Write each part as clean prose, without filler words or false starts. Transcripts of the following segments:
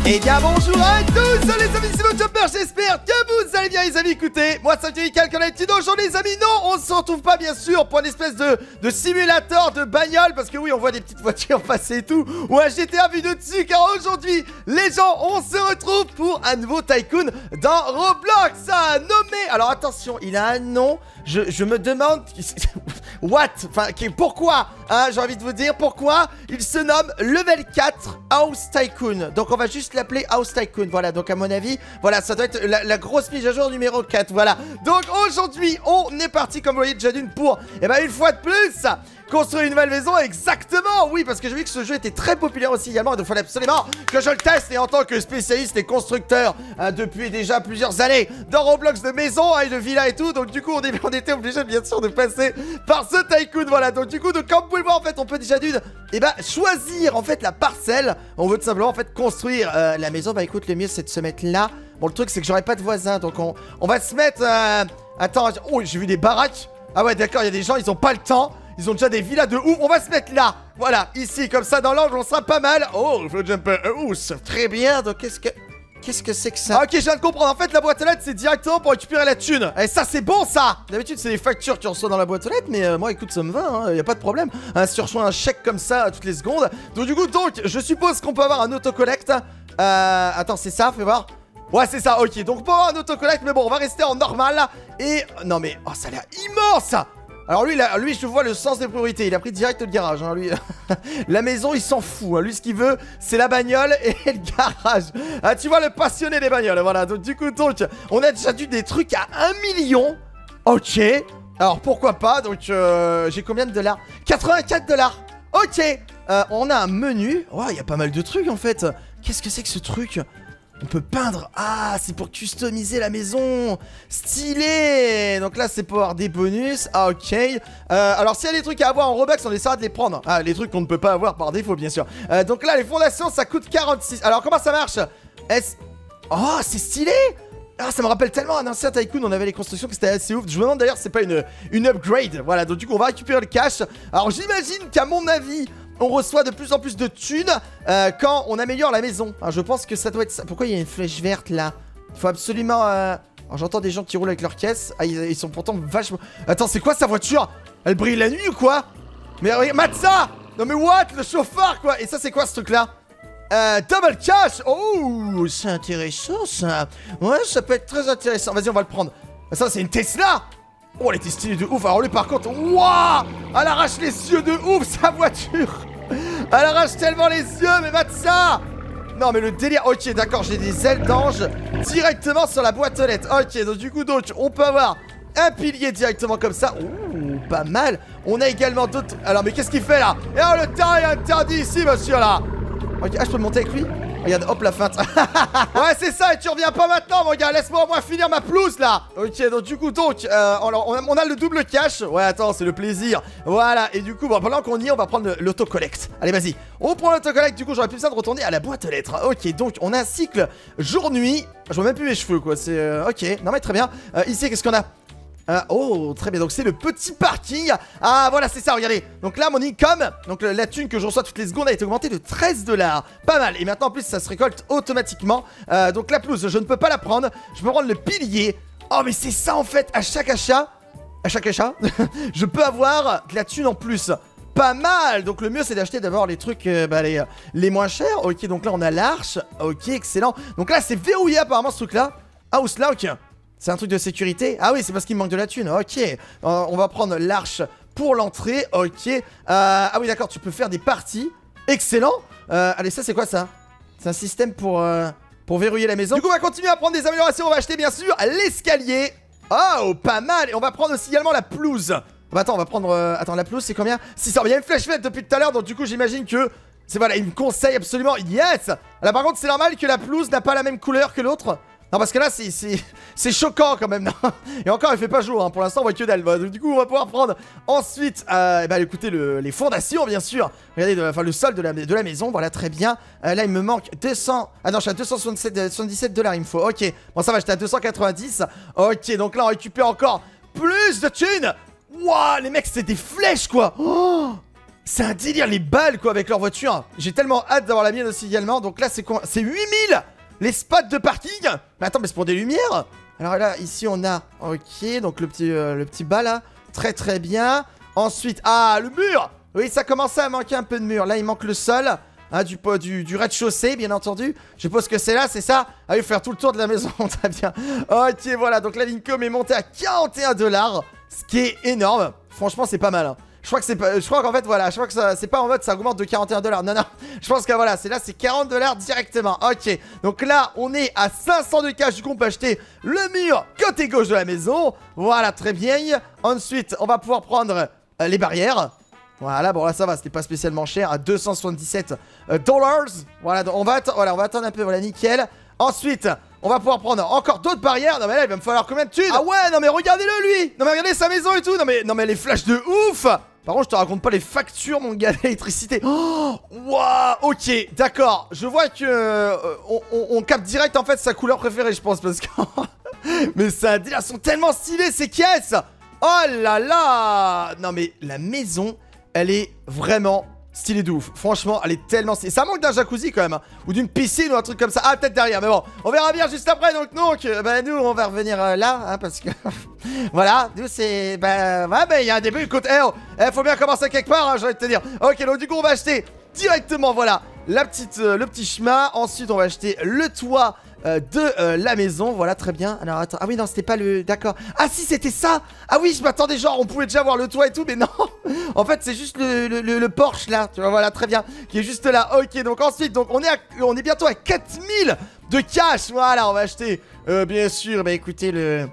Eh bien bonjour à tous les amis, c'est votre Chopper, j'espère que vous allez bien les amis. Écoutez, moi c'est Michael Canaltino, aujourd'hui les amis, non, on se retrouve pas bien sûr pour une espèce de simulateur de bagnole. Parce que oui, on voit des petites voitures passer et tout, ou un GTA vu de dessus. Car aujourd'hui, les gens, on se retrouve pour un nouveau Tycoon dans Roblox nommé, alors attention, il a un nom, je me demande, what, enfin, pourquoi, hein, j'ai envie de vous dire, pourquoi il se nomme Level 4 House Tycoon. Donc on va juste l'appeler House Tycoon, voilà, donc à mon avis, voilà, ça doit être la grosse mise à jour numéro 4, voilà. Donc aujourd'hui, on est parti, comme vous voyez déjà d'une pour, et ben une fois de plus, construire une nouvelle maison, exactement. Oui, parce que j'ai vu que ce jeu était très populaire aussi également, donc il fallait absolument que je le teste. Et en tant que spécialiste et constructeur depuis déjà plusieurs années dans Roblox de maisons et de villas et tout, donc du coup on était obligé bien sûr de passer par ce Tycoon, voilà. Donc du coup, comme vous pouvez le voir, en fait on peut déjà choisir en fait la parcelle. On veut tout simplement en fait construire la maison. Bah écoute, le mieux c'est de se mettre là. Bon, le truc c'est que j'aurai pas de voisins, donc on va se mettre attends, oh j'ai vu des baraques. Ah ouais d'accord, il y a des gens, ils ont pas le temps. Ils ont déjà des villas de ouf. On va se mettre là. Voilà, ici, comme ça, dans l'angle, on sera pas mal. Oh, je jumper. Très bien. Donc, qu'est-ce que c'est que ça? Ok, je viens de comprendre. En fait, la boîte aux lettres, c'est directement pour récupérer la thune. Et ça, c'est bon, ça. D'habitude, c'est les factures que tu reçois dans la boîte aux lettres. Mais moi, écoute, ça me va. Hein, y a pas de problème. Si tu reçois un chèque comme ça toutes les secondes. Donc, du coup, je suppose qu'on peut avoir un autocollect. Attends, c'est ça? Fais voir. Ouais, c'est ça. Ok, donc, on peut avoir un autocollect. Mais bon, on va rester en normal. Et non, mais oh, ça a l'air immense. Alors lui, je vois le sens des priorités. Il a pris direct le garage, hein, lui. La maison, il s'en fout, hein. Lui, ce qu'il veut, c'est la bagnole et le garage. Ah, tu vois, le passionné des bagnoles, voilà. Donc du coup, on a déjà dû des trucs à 1 million. Ok. Alors, pourquoi pas. Donc, j'ai combien de dollars? 84 dollars. Ok. On a un menu. Oh, il y a pas mal de trucs, en fait. Qu'est-ce que c'est que ce truc? On peut peindre. Ah, c'est pour customiser la maison. Stylé. Donc là, c'est pour avoir des bonus. Ah, ok. Alors, s'il y a des trucs à avoir en Robux, on essaiera de les prendre. Ah, les trucs qu'on ne peut pas avoir par défaut, bien sûr. Donc là, les fondations, ça coûte 46. Alors, comment ça marche? Oh, c'est stylé. Ah, ça me rappelle tellement un ancien Tycoon. On avait les constructions que c'était assez ouf. Je me demande d'ailleurs si c'est pas une upgrade. Voilà, donc du coup, on va récupérer le cash. Alors, j'imagine qu'à mon avis, on reçoit de plus en plus de thunes quand on améliore la maison. Alors, je pense que ça doit être ça. Pourquoi il y a une flèche verte là? Il faut absolument... Alors j'entends des gens qui roulent avec leur caisse. Ah, ils sont pourtant vachement... Attends, c'est quoi sa voiture? Elle brille la nuit ou quoi? Mais regarde, mate ça! Non mais what? Le chauffeur quoi? Et ça c'est quoi ce truc là? Double cash! Oh, c'est intéressant ça. Ouais, ça peut être très intéressant. Vas-y, on va le prendre. Ça c'est une Tesla! Oh, elle était stylée de ouf. Alors lui par contre, waouh, elle arrache les yeux de ouf sa voiture. Elle arrache tellement les yeux, mais mate ça. Non mais le délire. Ok, d'accord, j'ai des ailes d'ange directement sur la boîte aux lettres. Ok, donc du coup, on peut avoir un pilier directement comme ça. Ouh, pas mal. On a également d'autres... Alors mais qu'est-ce qu'il fait là? Et alors le terrain est interdit ici, monsieur là. Ok, ah, je peux monter avec lui? Regarde, hop la feinte. Ouais, c'est ça, et tu reviens pas maintenant, mon gars. Laisse-moi au moins finir ma pelouse là. Ok, donc du coup, on a le double cash. Ouais, attends, c'est le plaisir. Voilà, et du coup, bon, pendant qu'on y est, on va prendre l'autocollect. Allez, vas-y. On prend l'autocollect. Du coup, j'aurais plus besoin de retourner à la boîte aux lettres. Ok, donc on a un cycle jour-nuit. Je vois même plus mes cheveux, quoi. C'est ok, non mais très bien. Ici, qu'est-ce qu'on a? Oh, très bien, donc c'est le petit parking. Ah, voilà, c'est ça, regardez. Donc là, mon income, donc la thune que je reçois toutes les secondes a été augmentée de 13 dollars. Pas mal, et maintenant, en plus, ça se récolte automatiquement. Donc la pelouse, je ne peux pas la prendre. Je peux prendre le pilier. Oh, mais c'est ça, en fait, à chaque achat, je peux avoir de la thune en plus. Pas mal. Donc le mieux, c'est d'acheter d'abord les trucs les moins chers. Ok, donc là, on a l'arche. Ok, excellent. Donc là, c'est verrouillé, apparemment, ce truc-là. House là, ok. C'est un truc de sécurité? Ah oui, c'est parce qu'il me manque de la thune. Ok. On va prendre l'arche pour l'entrée. Ok. Ah oui, d'accord, tu peux faire des parties. Excellent. Allez, ça, c'est quoi ça? C'est un système pour verrouiller la maison. Du coup, on va continuer à prendre des améliorations. On va acheter, bien sûr, l'escalier. Oh, pas mal. Et on va prendre aussi également la pelouse. Bah, attends, on va prendre... Attends, la pelouse, c'est combien? 600. Il y a une flèche verte depuis tout à l'heure, donc du coup, j'imagine que... C'est voilà, il me conseille absolument. Yes. Là, par contre, c'est normal que la pelouse n'a pas la même couleur que l'autre. Non, parce que là, c'est choquant quand même, non. Et encore, il fait pas jour, hein. Pour l'instant, on voit que dalle. Donc, du coup, on va pouvoir prendre ensuite, écoutez, les fondations, bien sûr. Regardez, le sol de la maison, voilà, très bien. Là, il me manque 200... Ah non, je suis à 277 dollars, il me faut. Ok, bon, ça va, j'étais à 290. Ok, donc là, on récupère encore plus de thunes. Wouah, les mecs, c'est des flèches, quoi. Oh, C'est un délire, les balles, quoi, avec leur voiture. J'ai tellement hâte d'avoir la mienne aussi également. Donc là, c'est quoi? C'est 8000 les spots de parking. Mais attends, mais c'est pour des lumières. Alors là, ici, on a... Ok, donc le petit bas, là. Très, très bien. Ensuite, ah, le mur. Oui, ça commençait à manquer un peu de mur. Là, il manque le sol. Hein, du rez-de-chaussée, bien entendu. Je suppose que c'est là, c'est ça? Ah oui, faire tout le tour de la maison, très bien. Ok, voilà, donc la Lincoln est montée à 41 $, ce qui est énorme. Franchement, c'est pas mal, hein. Je crois que c'est pas... Je crois qu'en fait, voilà, je crois que c'est pas en mode ça augmente de 41 $. Non, non, je pense que voilà, c'est 40 $ directement. Ok, donc là, on est à 500 de cash. Du coup, on peut acheter le mur côté gauche de la maison. Voilà, très bien. Ensuite, on va pouvoir prendre les barrières. Voilà, bon là ça va, c'était pas spécialement cher, à 277 $. Voilà, donc on va attendre un peu, voilà, nickel. Ensuite, on va pouvoir prendre encore d'autres barrières. Non mais là, il va me falloir combien de thunes? Ah ouais, non mais regardez-le lui. Non mais regardez sa maison et tout. Non mais les flashs de ouf. Par contre, je te raconte pas les factures, mon gars, d'électricité. Oh, waouh, ok, d'accord. Je vois que on capte direct en fait sa couleur préférée, je pense, parce que... mais ça, elles sont tellement stylées ces caisses. Oh là là. Non mais la maison... Elle est vraiment stylée de ouf. Franchement, elle est tellement stylée. Ça manque d'un jacuzzi quand même, hein. Ou d'une piscine ou un truc comme ça. Ah, peut-être derrière, mais bon. On verra bien juste après. Donc, bah, nous, on va revenir là, hein, parce que... voilà, nous, c'est... Bah, ouais, mais il y a un début. Écoute, faut bien commencer quelque part, hein, j'ai envie de te dire. Ok, donc du coup, on va acheter directement, voilà, le petit chemin. Ensuite, on va acheter le toit de la maison. Voilà, très bien. Alors attends, ah oui non, c'était pas le... D'accord. Ah si, c'était ça. Ah oui, je m'attendais genre on pouvait déjà voir le toit et tout, mais non. En fait, c'est juste le Porsche là, tu vois. Voilà, très bien, qui est juste là. Ok, donc ensuite, donc on est bientôt à 4000 de cash. Voilà, on va acheter bien sûr, bah écoutez,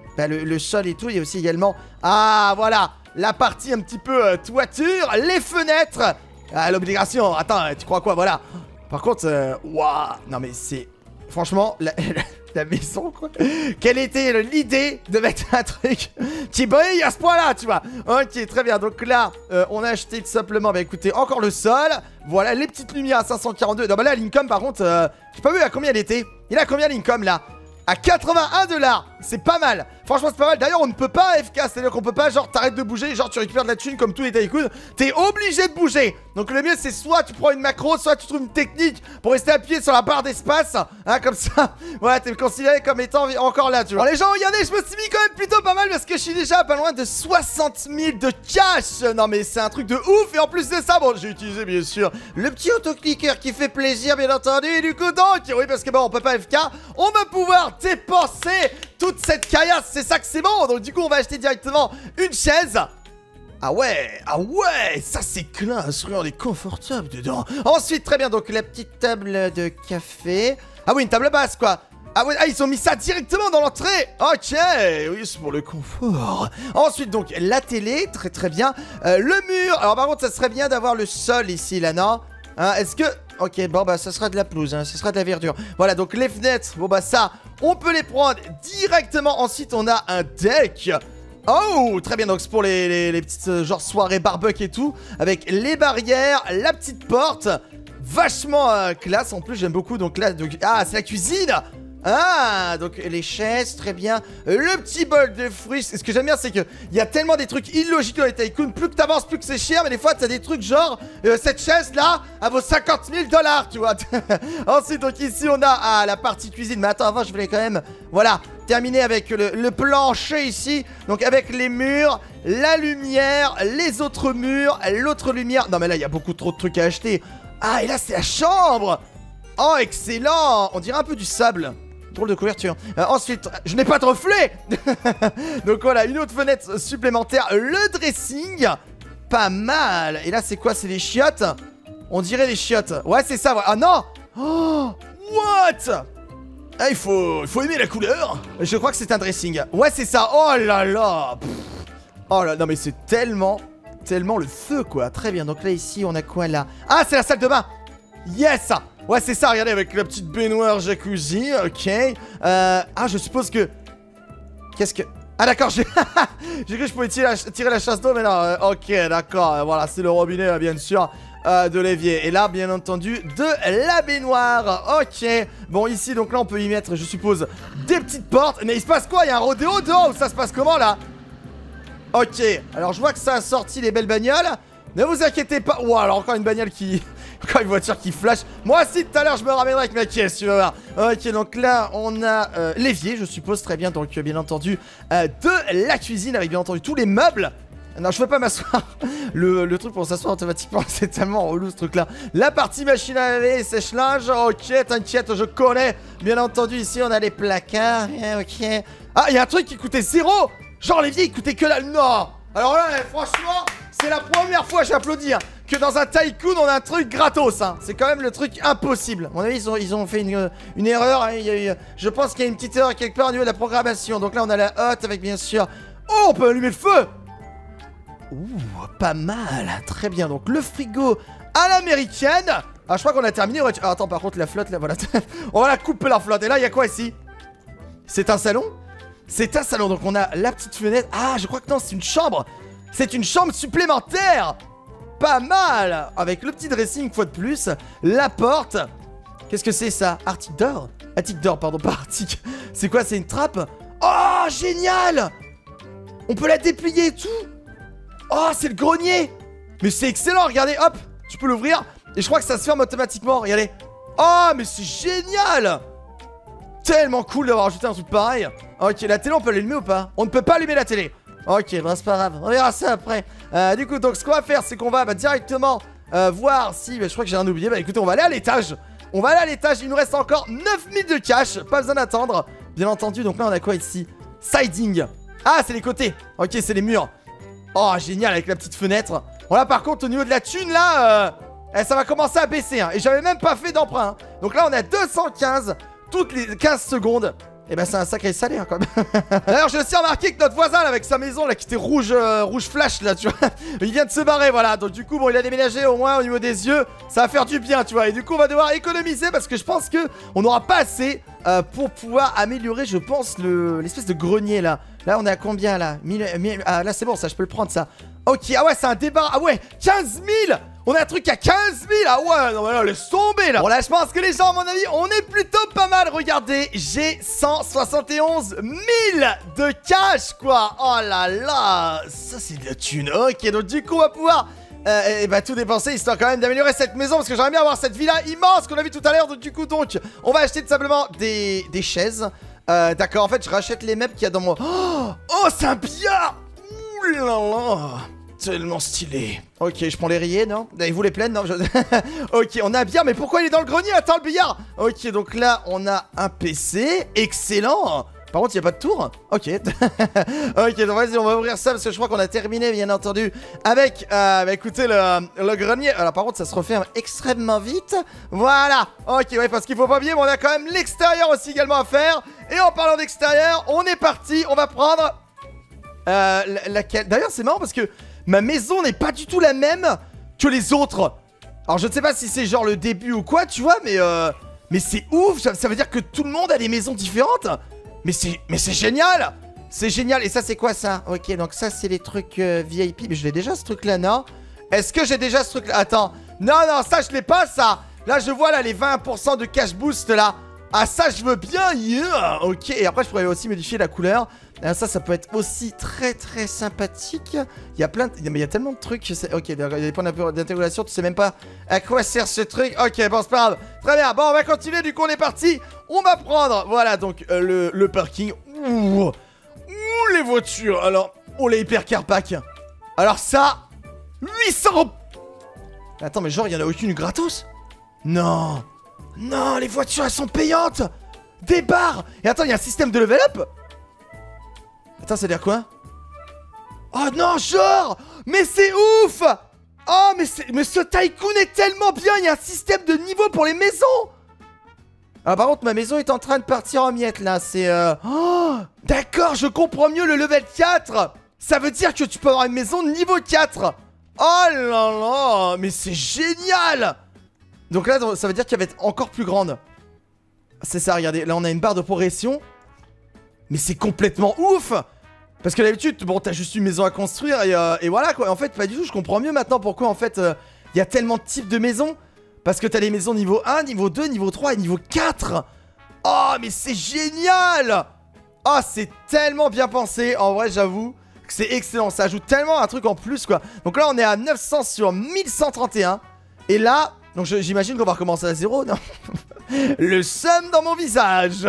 le sol et tout. Il y a aussi également, ah voilà, la partie un petit peu toiture, les fenêtres. Ah, l'obligation. Attends, tu crois quoi? Voilà. Par contre, waouh, non mais c'est... Franchement, la maison, quoi. Quelle était l'idée de mettre un truc qui brille à ce point-là, tu vois? Ok, très bien. Donc là, on a acheté tout simplement, bah écoutez, encore le sol. Voilà, les petites lumières à 542. Non, bah là, Lincoln, par contre, j'ai pas vu à combien il était. Il a combien, Lincoln, là? À 81 $. C'est pas mal. Franchement, c'est pas mal. D'ailleurs, on ne peut pas AFK. C'est-à-dire qu'on peut pas, genre, t'arrêtes de bouger. Genre, tu récupères de la thune comme tous les tycoons. T'es obligé de bouger. Donc, le mieux, c'est soit tu prends une macro, soit tu trouves une technique pour rester appuyé sur la barre d'espace. Hein, comme ça. Voilà, t'es considéré comme étant encore là, tu vois. Alors, les gens, regardez, je me suis mis quand même plutôt pas mal parce que je suis déjà pas loin de 60 000 de cash. Non, mais c'est un truc de ouf. Et en plus de ça, bon, j'ai utilisé, bien sûr, le petit autoclicker qui fait plaisir, bien entendu. Et du coup, donc, oui, parce que bon, on peut pas AFK. On va pouvoir dépenser toute cette caillasse, c'est ça que c'est bon. Donc du coup on va acheter directement une chaise. Ah ouais, ça c'est classe, on est confortable dedans. Ensuite, très bien, donc la petite table de café. Ah oui, une table basse quoi. Ah ouais, ils ont mis ça directement dans l'entrée. Ok, oui, c'est pour le confort. Ensuite, donc la télé, très très bien. Le mur, alors par contre ça serait bien d'avoir le sol ici là, non? Hein, est-ce que... Ok, bon bah ça sera de la pelouse, hein, ça sera de la verdure. Voilà, donc les fenêtres, bon bah ça, on peut les prendre directement. Ensuite, on a un deck. Oh, très bien, donc c'est pour les petites genre soirées barbecue et tout. Avec les barrières, la petite porte. Vachement classe, en plus j'aime beaucoup. Donc là, ah, c'est la cuisine. Ah, donc les chaises, très bien. Le petit bol de fruits. Ce que j'aime bien, c'est qu'il y a tellement des trucs illogiques dans les tycoons. Plus que t'avances, plus que c'est cher. Mais des fois, t'as des trucs genre cette chaise-là, elle vaut 50 000 $, tu vois. Ensuite, donc ici, on a la partie cuisine. Mais attends, avant, je voulais quand même, voilà, terminer avec le plancher ici. Donc avec les murs, la lumière, les autres murs, l'autre lumière. Non, mais là, il y a beaucoup trop de trucs à acheter. Ah, et là, c'est la chambre. Oh, excellent. On dirait un peu du sable. Drôle de couverture. Ensuite, je n'ai pas de reflet. Donc voilà, une autre fenêtre supplémentaire. Le dressing. Pas mal. Et là, c'est quoi? C'est les chiottes? On dirait les chiottes. Ouais, c'est ça. Ouais. Ah non. Oh, what? Ah, il faut aimer la couleur. Je crois que c'est un dressing. Ouais, c'est ça. Oh là là. Pff. Oh là, non mais c'est tellement le feu, quoi. Très bien. Donc là, ici, on a quoi là? Ah, c'est la salle de bain. Yes. Ouais, c'est ça, regardez, avec la petite baignoire jacuzzi, ok. Ah, je suppose que... Qu'est-ce que... Ah, d'accord, j'ai cru que je pouvais tirer la chasse d'eau, mais non, ok, d'accord, voilà, c'est le robinet, bien sûr, de l'évier. Et là, bien entendu, de la baignoire, ok. Bon, ici, donc là, on peut y mettre, je suppose, des petites portes. Mais il se passe quoi? Il y a un rodéo dehors ou ça se passe comment, là? Ok, alors je vois que ça a sorti les belles bagnoles. Ne vous inquiétez pas. Ouah, alors encore une bagnole qui... Encore une voiture qui flash. Moi aussi, tout à l'heure, je me ramènerai avec ma caisse, tu vas voir. Ok, donc là, on a l'évier, je suppose, très bien. Donc, bien entendu, de la cuisine avec, bien entendu, tous les meubles. Non, je veux pas m'asseoir. Le truc pour s'asseoir automatiquement, c'est tellement relou ce truc là. La partie machine à laver, sèche-linge. Ok, t'inquiète, je connais. Bien entendu, ici on a les placards. Ok. Ah, il y a un truc qui coûtait 0. Genre l'évier il coûtait que là. Non. Alors là, franchement, c'est la première fois, j'applaudis, hein, que dans un tycoon on a un truc gratos. Hein. C'est quand même le truc impossible. À mon avis, ils ont fait une erreur. Hein. Je pense qu'il y a une petite erreur quelque part au niveau de la programmation. Donc là, on a la hotte avec bien sûr. Oh, on peut allumer le feu. Ouh, pas mal, très bien. Donc le frigo à l'américaine. Ah, je crois qu'on a terminé. Ah, attends, par contre la flotte là, voilà. On va la couper la flotte. Et là, il y a quoi ici? C'est un salon? C'est un salon, donc on a la petite fenêtre. Ah, je crois que non, c'est une chambre. C'est une chambre supplémentaire. Pas mal. Avec le petit dressing, fois de plus. La porte. Qu'est-ce que c'est ça? Arctic Door? Arctic Door, pardon, pas Arctic. C'est quoi? C'est une trappe? Oh, génial. On peut la déplier et tout. Oh, c'est le grenier. Mais c'est excellent, regardez, hop. Tu peux l'ouvrir. Et je crois que ça se ferme automatiquement, regardez. Oh, mais c'est génial. Tellement cool d'avoir ajouté un truc pareil. Ok, la télé, on peut l'allumer ou pas? On ne peut pas allumer la télé. Ok, bah c'est pas grave, on verra ça après. Du coup, donc ce qu'on va faire, c'est qu'on va directement voir si... je crois que j'ai rien oublié. Bah écoutez, on va aller à l'étage. On va aller à l'étage, il nous reste encore 9000 de cash. Pas besoin d'attendre. Bien entendu, donc là on a quoi ici? Siding. Ah, c'est les côtés. Ok, c'est les murs. Oh, génial, avec la petite fenêtre. Bon là, par contre, au niveau de la thune, là, ça va commencer à baisser. Hein, et j'avais même pas fait d'emprunt. Hein. Donc là, on a 215 toutes les 15 secondes. Et bah, c'est un sacré salaire, quand même. D'ailleurs, j'ai aussi remarqué que notre voisin, là, avec sa maison, là, qui était rouge flash, là, tu vois. Il vient de se barrer, voilà. Donc, du coup, bon, il a déménagé au moins au niveau des yeux. Ça va faire du bien, tu vois. Et du coup, on va devoir économiser parce que je pense que on n'aura pas assez pour pouvoir améliorer, je pense, l'espèce de grenier, là. Là, on est à combien, là? Ah, là, c'est bon, ça, je peux le prendre, ça. Ok, ah ouais, c'est un débat. Ah ouais, 15 000. On a un truc à 15 000. Ah ouais, non mais là, laisse tomber là. Bon là, je pense que les gens, à mon avis, on est plutôt pas mal. Regardez, j'ai 171 000 de cash, quoi. Oh là là, ça c'est de la thune. Ok, donc du coup, on va pouvoir tout dépenser, histoire quand même d'améliorer cette maison. Parce que j'aimerais bien avoir cette villa immense qu'on a vu tout à l'heure. Donc du coup, on va acheter tout simplement des chaises. D'accord, en fait, je rachète les meubles qu'il y a dans mon... Oh, c'est un billard. Ouh là là. Tellement stylé. Ok, je prends les rayés, non? Et vous les plaines, non? Ok, on a un billard, mais pourquoi il est dans le grenier? Attends, le billard. Ok, donc là, on a un PC. Excellent. Par contre, il n'y a pas de tour. Ok. Ok, donc vas-y, on va ouvrir ça parce que je crois qu'on a terminé, bien entendu, avec, écoutez, le grenier. Alors, par contre, ça se referme extrêmement vite. Voilà. Ok, ouais, parce qu'il faut pas oublier, mais on a quand même l'extérieur aussi également à faire. Et en parlant d'extérieur, on est parti. On va prendre... laquelle... D'ailleurs, c'est marrant parce que ma maison n'est pas du tout la même que les autres. Alors je ne sais pas si c'est genre le début ou quoi, tu vois, mais c'est ouf. Ça veut dire que tout le monde a des maisons différentes. Mais c'est génial. C'est génial. Et ça c'est quoi ça? Ok, donc ça c'est les trucs VIP. Mais je l'ai déjà ce truc là, non? Est-ce que j'ai déjà ce truc là? Attends. Non, non, ça je l'ai pas, ça. Là je vois là les 20% de cash boost là. Ah ça je veux bien, yeah. Ok, et après je pourrais aussi modifier la couleur. Ça peut être aussi très très sympathique. Il y a plein de... Mais il y a tellement de trucs. Ok, il y a des points d'intégration. Tu sais même pas à quoi sert ce truc. Ok, bon c'est pas grave. Très bien, bon on va continuer. Du coup on est parti. On va prendre, voilà donc le parking. Ouh, les voitures. Alors, oh les hypercar pack. Alors ça 800. Attends, mais genre il y en a aucune gratos? Non. Non, les voitures elles sont payantes. Des barres. Et attends, il y a un système de level up. Attends, ça veut dire quoi? Oh non, genre. Mais c'est ouf. Oh, mais ce tycoon est tellement bien. Il y a un système de niveau pour les maisons. Ah, par contre, ma maison est en train de partir en miettes, là. C'est... Oh, d'accord, je comprends mieux le level 4. Ça veut dire que tu peux avoir une maison de niveau 4. Oh là là. Mais c'est génial. Donc là, ça veut dire qu'elle va être encore plus grande. C'est ça, regardez. Là, on a une barre de progression. Mais c'est complètement ouf. Parce que d'habitude, bon, t'as juste une maison à construire et voilà, quoi. En fait, pas du tout. Je comprends mieux maintenant pourquoi, en fait, il y a tellement de types de maisons. Parce que t'as les maisons niveau 1, niveau 2, niveau 3 et niveau 4. Oh, mais c'est génial. Oh, c'est tellement bien pensé. En vrai, j'avoue. C'est excellent, ça ajoute tellement un truc en plus quoi. Donc là on est à 900 sur 1131. Et là, donc j'imagine qu'on va recommencer à 0, non? Le seum dans mon visage.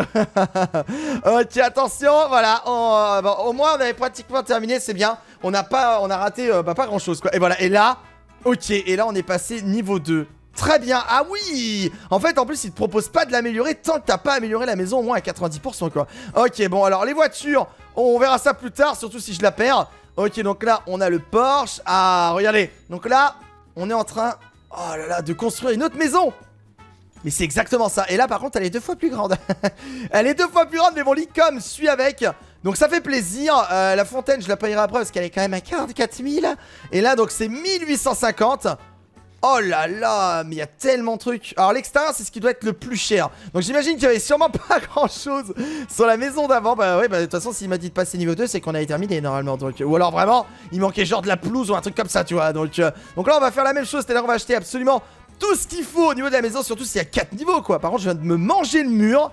Ok, attention, voilà. Bon, au moins on avait pratiquement terminé, c'est bien. On a raté pas grand chose quoi. Et voilà, et là, ok, et là on est passé niveau 2. Très bien, ah oui. En fait, en plus, il te propose pas de l'améliorer tant que t'as pas amélioré la maison au moins à 90% quoi. Ok, bon, alors les voitures, on verra ça plus tard, surtout si je la perds. Ok, donc là, on a le Porsche. Ah, regardez. Donc là, on est en train, oh là là, de construire une autre maison. Mais c'est exactement ça. Et là, par contre, elle est 2 fois plus grande. Elle est 2 fois plus grande, mais bon, l'icône suit avec. Donc ça fait plaisir. La fontaine, je la payerai après parce qu'elle est quand même à 44 000. Et là, donc c'est 1850. Oh là là, mais il y a tellement de trucs. Alors l'extérieur, c'est ce qui doit être le plus cher. Donc j'imagine qu'il y avait sûrement pas grand chose sur la maison d'avant. Bah ouais, bah de toute façon, s'il m'a dit de passer niveau 2, c'est qu'on avait terminé normalement. Donc, ou alors vraiment, il manquait genre de la pelouse ou un truc comme ça, tu vois. Donc là, on va faire la même chose. C'est-à-dire qu'on va acheter absolument tout ce qu'il faut au niveau de la maison, surtout s'il y a 4 niveaux quoi. Par contre, je viens de me manger le mur.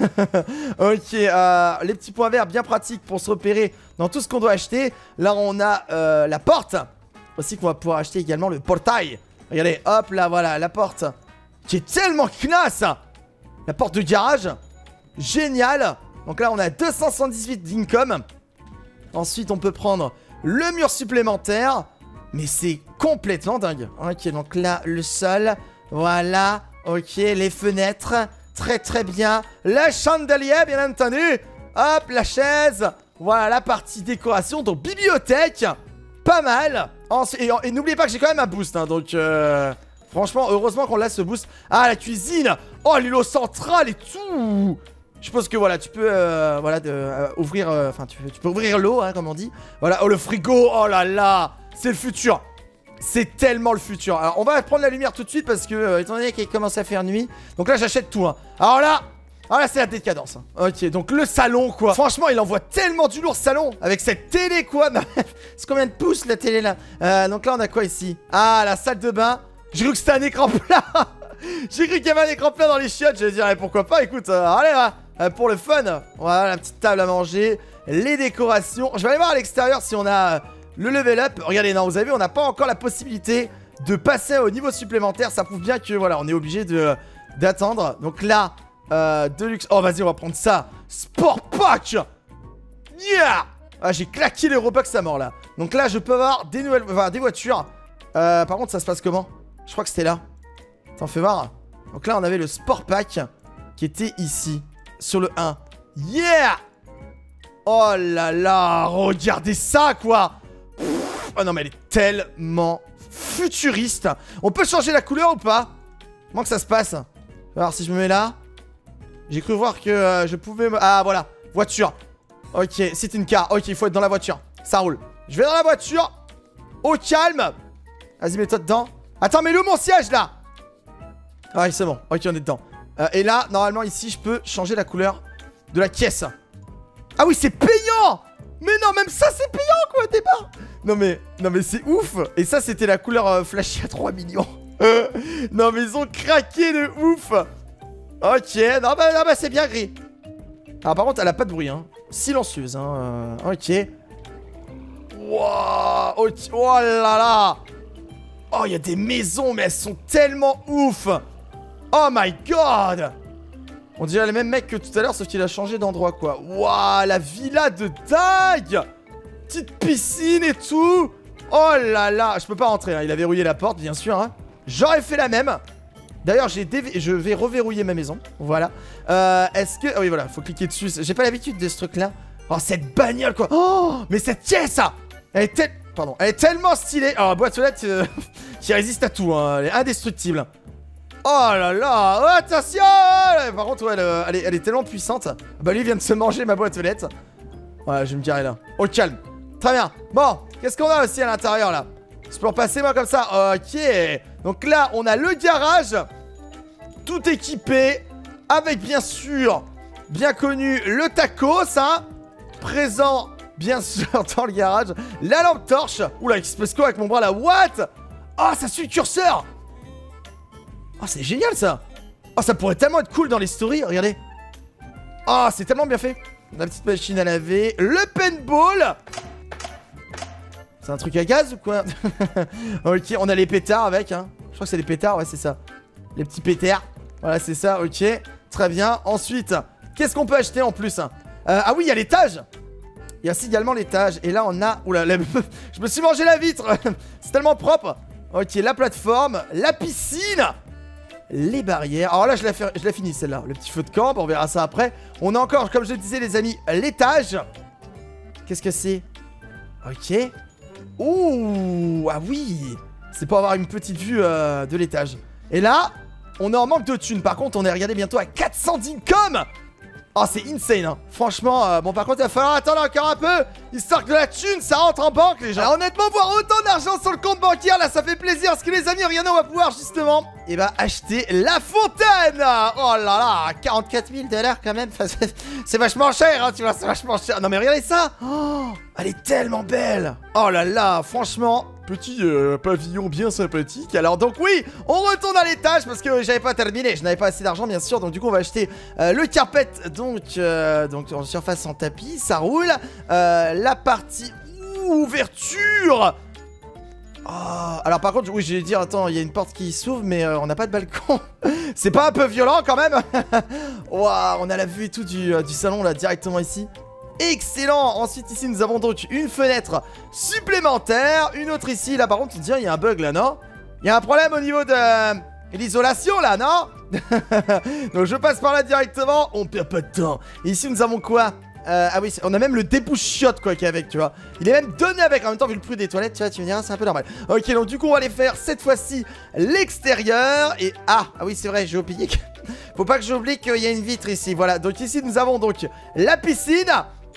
Ok, les petits points verts bien pratiques pour se repérer dans tout ce qu'on doit acheter. Là, on a la porte. Aussi qu'on va pouvoir acheter également le portail. Regardez, hop là, voilà, la porte qui est tellement classe. La porte de garage. Génial. Donc là, on a 278 d'income. Ensuite, on peut prendre le mur supplémentaire. Mais c'est complètement dingue. Ok, donc là, le sol. Voilà. Ok, les fenêtres. Très très bien. Le chandelier, bien entendu. Hop, la chaise. Voilà, la partie décoration. Donc, bibliothèque. Pas mal. Et n'oubliez pas que j'ai quand même un boost, hein, donc franchement, heureusement qu'on a ce boost. Ah, la cuisine. Oh, l'îlot central et tout. Je pense que voilà, tu peux ouvrir, enfin tu peux ouvrir l'eau, hein, comme on dit. Voilà, oh le frigo, oh là là, c'est le futur. C'est tellement le futur. Alors on va prendre la lumière tout de suite parce que étant donné qu'il commence à faire nuit, donc là j'achète tout. Hein. Alors là. Ah là c'est la décadence hein. Ok donc le salon quoi. Franchement il envoie tellement du lourd salon. Avec cette télé quoi. C'est combien de pouces la télé là donc là on a quoi ici? Ah la salle de bain. J'ai cru que c'était un écran plat. J'ai cru qu'il y avait un écran plat dans les chiottes. Je vais dire pourquoi pas. Écoute allez là pour le fun. Voilà la petite table à manger. Les décorations. Je vais aller voir à l'extérieur si on a le level up. Regardez non vous avez vu on n'a pas encore la possibilité de passer au niveau supplémentaire. Ça prouve bien que voilà on est obligé d'attendre. Donc là Deluxe. Oh vas-y on va prendre ça. Sport Pack. Yeah. Ah j'ai claqué les Robux à mort là. Donc là je peux avoir des nouvelles, enfin des voitures. Par contre ça se passe comment? Je crois que c'était là. T'en fais voir. Donc là on avait le Sport Pack qui était ici sur le 1. Yeah. Oh là là. Regardez ça quoi. Oh non mais elle est tellement futuriste. On peut changer la couleur ou pas? Comment que ça se passe? Alors si je me mets là. J'ai cru voir que je pouvais me... Ah voilà, voiture. Ok, c'est une car. Ok, il faut être dans la voiture. Ça roule. Je vais dans la voiture. Au calme. Vas-y, mets-toi dedans. Attends, mets-le mon siège là. Ah oui, c'est bon. Ok, on est dedans. Et là, normalement, ici, je peux changer la couleur de la caisse. Ah oui, c'est payant. Mais non, même ça, c'est payant quoi au départ. Non mais c'est ouf. Et ça, c'était la couleur flashy à 3 millions. Non mais ils ont craqué de ouf. Ok, non bah c'est bien gris. Alors par contre elle a pas de bruit hein. Silencieuse hein. Ok. Wow, ok. Oh là là. Oh il y a des maisons mais elles sont tellement ouf. Oh my god. On dirait le même mec que tout à l'heure sauf qu'il a changé d'endroit quoi. Waouh la villa de dingue. Petite piscine et tout. Oh là là. Je peux pas rentrer hein. Il a verrouillé la porte bien sûr hein. J'aurais fait la même. D'ailleurs, je vais reverrouiller ma maison. Voilà. Est-ce que... Ah oui, voilà. Faut cliquer dessus. J'ai pas l'habitude de ce truc-là. Oh, cette bagnole, quoi. Oh, mais cette caisse, ça. Elle est tellement stylée. Oh, boîte aux lettres qui résiste à tout. Hein. Elle est indestructible. Oh là là. Oh, attention. Par contre, ouais, elle est tellement puissante. Bah, lui, il vient de se manger ma boîte aux lettres. Ouais, je vais me garer là. Au calme. Très bien. Bon, qu'est-ce qu'on a aussi à l'intérieur, là? Je peux repasser moi comme ça. Ok. Donc là on a le garage. Tout équipé. Avec bien sûr bien connu le tacos hein. Présent bien sûr dans le garage. La lampe torche. Oula il se passe quoi avec mon bras là? What? Oh ça suit le curseur. Oh c'est génial ça. Oh ça pourrait tellement être cool dans les stories. Regardez. Oh c'est tellement bien fait. La petite machine à laver. Le paintball. C'est un truc à gaz ou quoi? Ok, on a les pétards avec, hein. Je crois que c'est les pétards, ouais, c'est ça. Les petits pétards. Voilà, c'est ça, ok. Très bien. Ensuite, qu'est-ce qu'on peut acheter en plus? Ah oui, il y a l'étage. Il y a aussi également l'étage. Et là, on a... Oula, je me suis mangé la vitre. C'est tellement propre. Ok, la plateforme, la piscine, les barrières. Alors là, je la finis celle-là. Le petit feu de camp, on verra ça après. On a encore, comme je le disais, les amis, l'étage. Qu'est-ce que c'est? Ok. Ouh, ah oui. C'est pour avoir une petite vue de l'étage. Et là, on est en manque de thunes. Par contre, on est regardé bientôt à 400 d'income. Oh, c'est insane, hein. Franchement, bon, par contre, il va falloir attendre encore un peu, histoire que la thune, ça rentre en banque, les gens. Alors, honnêtement, voir autant d'argent sur le compte bancaire, là, ça fait plaisir. Parce que les amis, regardez, on va pouvoir justement, acheter la fontaine. Oh là là, 44 000 $ quand même. C'est vachement cher, hein, tu vois, c'est vachement cher. Non, mais regardez ça. Oh, elle est tellement belle. Oh là là, franchement... Petit pavillon bien sympathique. Alors donc oui, on retourne à l'étage parce que j'avais pas terminé, je n'avais pas assez d'argent bien sûr. Donc du coup on va acheter le carpet, donc en surface en tapis, ça roule. La partie ouverture. Oh, alors par contre oui, je vais dire, attends, il y a une porte qui s'ouvre mais on n'a pas de balcon. C'est pas un peu violent quand même? Waouh, on a la vue et tout du salon là directement ici. Excellent. Ensuite ici nous avons donc une fenêtre supplémentaire. Une autre ici. Là par contre on dirait il y a un bug là, non? Il y a un problème au niveau de l'isolation là, non? Donc je passe par là directement. On perd pas de temps. Et ici nous avons quoi? Ah oui, on a même le débouche-chiotte quoi qui est avec, tu vois. Il est même donné avec, en même temps vu le prix des toilettes, tu vois, tu me diras, c'est un peu normal. Ok, donc du coup on va aller faire cette fois-ci l'extérieur. Et ah oui c'est vrai, j'ai oublié que... Faut pas que j'oublie qu'il y a une vitre ici. Voilà, donc ici nous avons donc la piscine.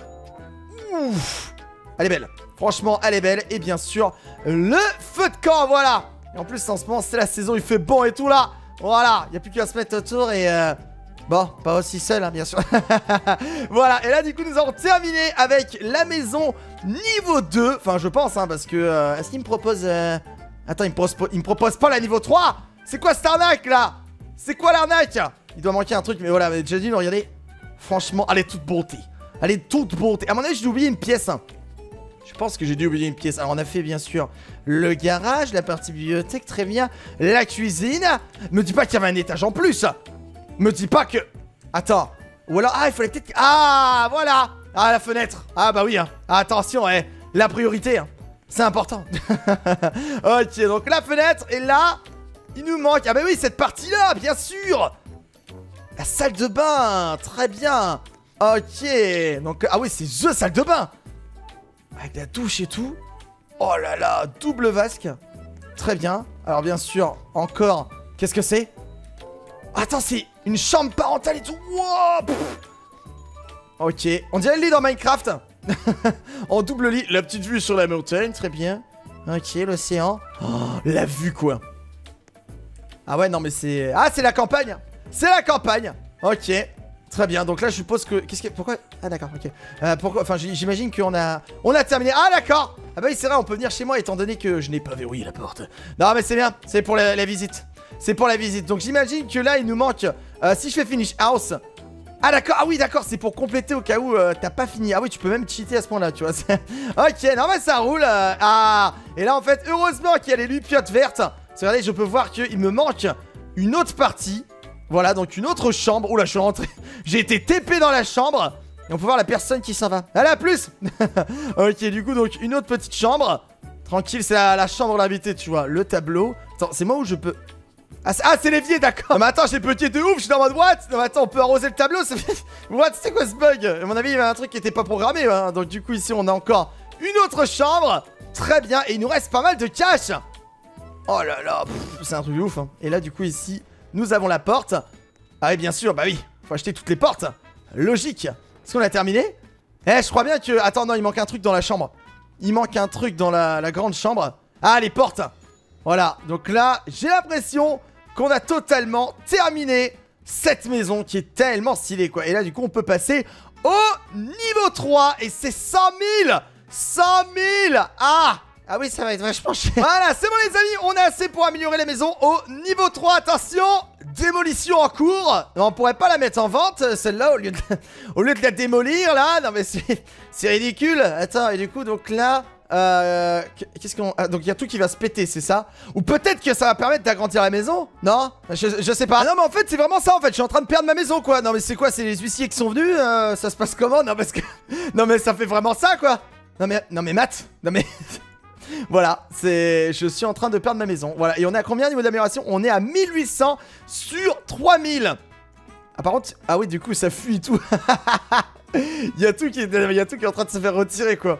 Ouf. Elle est belle, franchement elle est belle. Et bien sûr le feu de camp, voilà. Et en plus en ce moment c'est la saison, il fait bon et tout là. Voilà, il n'y a plus qu'à se mettre autour et bon, pas aussi seul hein, bien sûr. Voilà, et là du coup nous avons terminé avec la maison niveau 2. Enfin je pense hein, parce que est-ce qu'il me propose attends, il me propose pas la niveau 3. C'est quoi cette arnaque là? C'est quoi l'arnaque? Il doit manquer un truc, mais voilà, mais déjà dit, regardez. Franchement, elle est toute bonté. Elle est toute bonté. À mon avis, j'ai oublié une pièce. Hein. Je pense que j'ai dû oublier une pièce. Alors, on a fait, bien sûr, le garage, la partie bibliothèque, très bien. La cuisine. Me dis pas qu'il y avait un étage en plus. Me dis pas que... Attends. Ou alors... Ah, il fallait peut-être... Ah, voilà. Ah, la fenêtre. Ah, bah oui. Hein. Attention, la priorité. Hein. C'est important. Ok, donc la fenêtre. Et là, il nous manque... Ah, bah oui, cette partie-là, bien sûr. La salle de bain. Très bien. Ok, donc, ah oui, c'est THE salle de bain. Avec la douche et tout. Oh là là, double vasque. Très bien. Alors bien sûr, encore, qu'est-ce que c'est? Attends, c'est une chambre parentale et tout. Wow. Ok, on dirait le lit dans Minecraft. En double lit, la petite vue sur la montagne, très bien. Ok, l'océan. Oh, la vue quoi. Ah ouais, non mais c'est... Ah, c'est la campagne. C'est la campagne. Ok. Très bien, donc là je suppose que... Qu'est-ce que... Pourquoi... Ah d'accord, ok. Pourquoi... Enfin j'imagine qu'on a... On a terminé... Ah d'accord. Ah bah oui c'est vrai, on peut venir chez moi étant donné que je n'ai pas verrouillé la porte. Non mais c'est bien, c'est pour la visite. C'est pour la visite. Donc j'imagine que là il nous manque... si je fais finish house... Ah d'accord, ah oui d'accord, c'est pour compléter au cas où t'as pas fini. Ah oui, tu peux même cheater à ce moment-là, tu vois. Ok, non mais ça roule. Ah. Et là en fait, heureusement qu'il y a les lupiotes vertes. Regardez, je peux voir qu'il me manque une autre partie. Voilà, donc une autre chambre. Oula, je suis rentré. J'ai été TP dans la chambre. Et on peut voir la personne qui s'en va. Allez, à plus. Ok, du coup, donc une autre petite chambre. Tranquille, c'est la chambre de l'invité, tu vois. Le tableau. Attends, c'est moi où je peux... Ah, c'est l'évier, d'accord. Non, mais attends, j'ai petit de ouf. Je suis dans mode what? Non, mais attends, on peut arroser le tableau. What? C'est quoi ce bug? À mon avis, il y avait un truc qui était pas programmé. Hein. Donc, du coup, ici, on a encore une autre chambre. Très bien. Et il nous reste pas mal de cash. Oh là là. C'est un truc de ouf. Hein. Et là, du coup, ici... Nous avons la porte. Ah oui, bien sûr, bah oui. Faut acheter toutes les portes. Logique. Est-ce qu'on a terminé? Je crois bien que... Attends, non, il manque un truc dans la chambre. Il manque un truc dans la grande chambre. Ah, les portes. Voilà. Donc là, j'ai l'impression qu'on a totalement terminé cette maison qui est tellement stylée, quoi. Et là, du coup, on peut passer au niveau 3. Et c'est 100 000. 100 000. Ah oui, ça va être vachement cher. Voilà, c'est bon les amis, on a assez pour améliorer les maisons au niveau 3. Attention, démolition en cours. Non, on pourrait pas la mettre en vente, celle-là, au lieu de la démolir, là. Non, mais c'est ridicule. Attends, et du coup, donc là... Qu'est-ce qu'on... Ah, donc il y a tout qui va se péter, c'est ça? Ou peut-être que ça va permettre d'agrandir la maison? Non? Je sais pas. Ah non, mais en fait, c'est vraiment ça, en fait. Je suis en train de perdre ma maison, quoi. Non, mais c'est quoi? C'est les huissiers qui sont venus? Ça se passe comment? Non, parce que... Non, mais ça fait vraiment ça, quoi. Non, mais Matt. Non, mais... Voilà, je suis en train de perdre ma maison. Voilà, et on est à combien au niveau d'amélioration? On est à 1800 sur 3000. Ah, par contre... Ah oui, du coup, ça fuit tout. Il y a tout qui est en train de se faire retirer, quoi.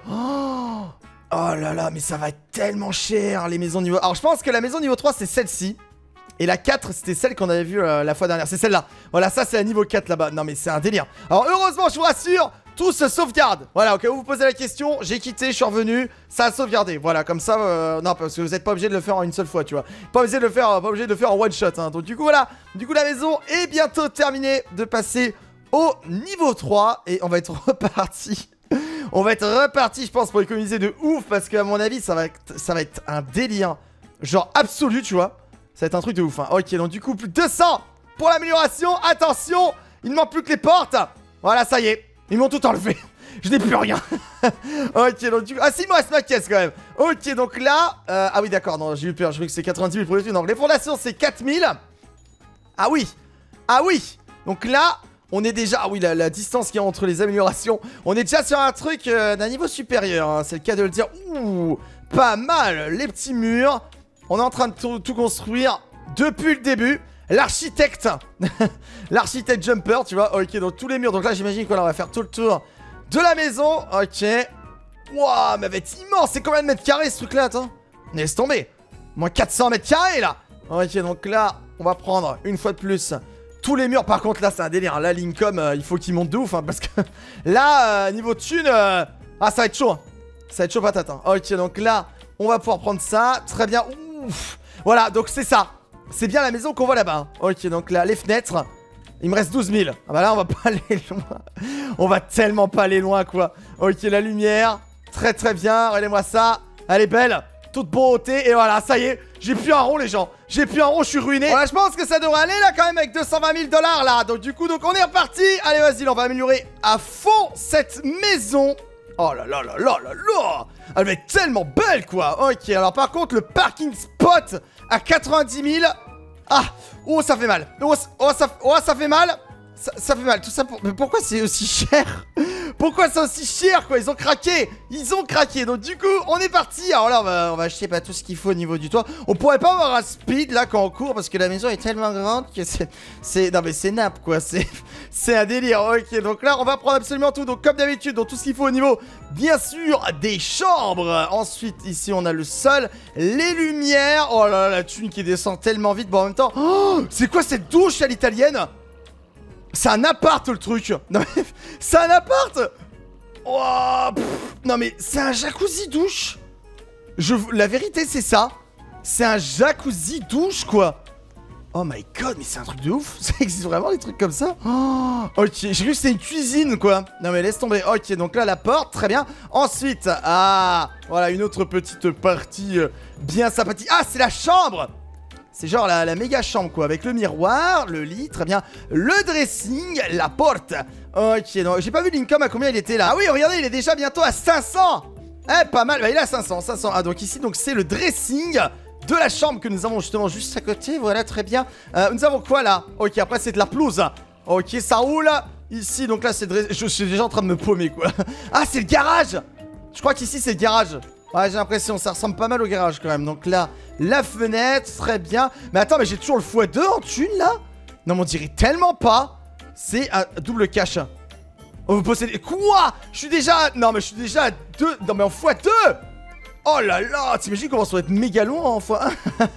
Oh là là, mais ça va être tellement cher, les maisons niveau... Alors, je pense que la maison niveau 3, c'est celle-ci. Et la 4, c'était celle qu'on avait vue la fois dernière. C'est celle-là. Voilà, ça, c'est la niveau 4, là-bas. Non, mais c'est un délire. Alors, heureusement, je vous rassure, tout se sauvegarde. Voilà, au cas où vous posez la question, j'ai quitté, je suis revenu. Ça a sauvegardé. Voilà, comme ça... non, parce que vous n'êtes pas obligé de le faire en une seule fois, tu vois. Pas obligé de le faire en one shot, hein. Donc, du coup, voilà. Du coup, la maison est bientôt terminée de passer au niveau 3. Et on va être reparti. On va être reparti, je pense, pour économiser de ouf. Parce qu'à mon avis, ça va être un délire. Genre absolu, tu vois. Ça va être un truc de ouf, hein. Ok, donc du coup, plus de 200 pour l'amélioration. Attention, il ne manque plus que les portes. Voilà, ça y est. Ils m'ont tout enlevé. Je n'ai plus rien. Ok, donc du coup... Ah si, il me reste ma caisse quand même. Ok, donc là... Ah oui, d'accord, non, j'ai eu peur. Je crois que c'est 90 000 pour les trucs. Donc les fondations, c'est 4000. Ah oui. Ah oui. Donc là... On est déjà... Ah oui, la distance qu'il y a entre les améliorations. On est déjà sur un truc d'un niveau supérieur, hein. C'est le cas de le dire. Ouh, pas mal. Les petits murs. On est en train de tout construire depuis le début. L'architecte. L'architecte jumper, tu vois. Ok, donc tous les murs. Donc là, j'imagine qu'on va faire tout le tour de la maison. Ok. Waouh, mais elle va être immense. C'est combien de mètres carrés ce truc-là? Attends. Laisse tomber. Moins 400 mètres carrés là. Ok, donc là, on va prendre une fois de plus... Tous les murs, par contre, là, c'est un délire. Là, l'Incom, il faut qu'il monte de ouf, hein, parce que là, niveau thune, ah, ça va être chaud. Hein. Ça va être chaud patate. Hein. Ok, donc là, on va pouvoir prendre ça. Très bien. Ouf. Voilà, donc c'est ça. C'est bien la maison qu'on voit là-bas. Hein. Ok, donc là, les fenêtres. Il me reste 12 000. Ah bah là, on va pas aller loin. On va tellement pas aller loin, quoi. Ok, la lumière. Très, très bien. Regardez-moi ça. Elle est belle. Toute beauté. Et voilà, ça y est. J'ai plus un rond, les gens. J'ai plus un rond, je suis ruiné. Voilà, je pense que ça devrait aller là quand même avec 220 000 $ là. Donc du coup, on est reparti. Allez, vas-y, on va améliorer à fond cette maison. Oh là là là là là là. Elle va être tellement belle, quoi. Ok, alors par contre, le parking spot à 90 000. Ah, oh, ça fait mal. Oh, ça fait mal. Ça fait mal. Tout ça pour... Mais pourquoi c'est aussi cher? Pourquoi c'est aussi cher, quoi? Ils ont craqué. Ils ont craqué. Donc du coup, on est parti. Alors là, on va acheter pas tout ce qu'il faut au niveau du toit. On pourrait pas avoir un speed là quand on court parce que la maison est tellement grande que c'est... Non mais c'est nappe, quoi. C'est un délire. Ok, donc là, on va prendre absolument tout. Donc comme d'habitude, donc tout ce qu'il faut au niveau, bien sûr, des chambres. Ensuite, ici, on a le sol, les lumières. Oh là là, la thune qui descend tellement vite. Bon, en même temps... Oh, c'est quoi cette douche à l'italienne? C'est un appart le truc. Non mais c'est un appart. Oh, non mais c'est un jacuzzi douche. La vérité c'est ça. C'est un jacuzzi douche quoi. Oh my god, mais c'est un truc de ouf. Ça existe vraiment des trucs comme ça? Oh, ok, j'ai cru que c'était une cuisine quoi. Non mais laisse tomber. Ok, donc là la porte, très bien. Ensuite, ah, voilà une autre petite partie bien sympathique. Ah, c'est la chambre. C'est genre la méga chambre quoi, avec le miroir, le lit, très bien, le dressing, la porte. Ok, non, j'ai pas vu l'income à combien il était là. Ah oui, regardez, il est déjà bientôt à 500. Eh, pas mal, bah il est à 500. Ah, donc ici, donc c'est le dressing de la chambre que nous avons justement juste à côté. Voilà, très bien. Nous avons quoi là? Ok, après c'est de la pelouse. Ok, ça roule. Ici, donc là c'est le dressing. Je suis déjà en train de me paumer quoi. Ah, c'est le garage. Je crois qu'ici c'est le garage. Ouais, j'ai l'impression, ça ressemble pas mal au garage quand même. Donc là, la fenêtre, très bien. Mais attends, mais j'ai toujours le x2 en thune là? Non, mais on dirait tellement pas. C'est un double cash. Oh, vous possédez... Quoi? Je suis déjà... Non, mais je suis déjà à 2... Non, mais en x2. Oh là là, t'imagines comment ça va être méga long en x1.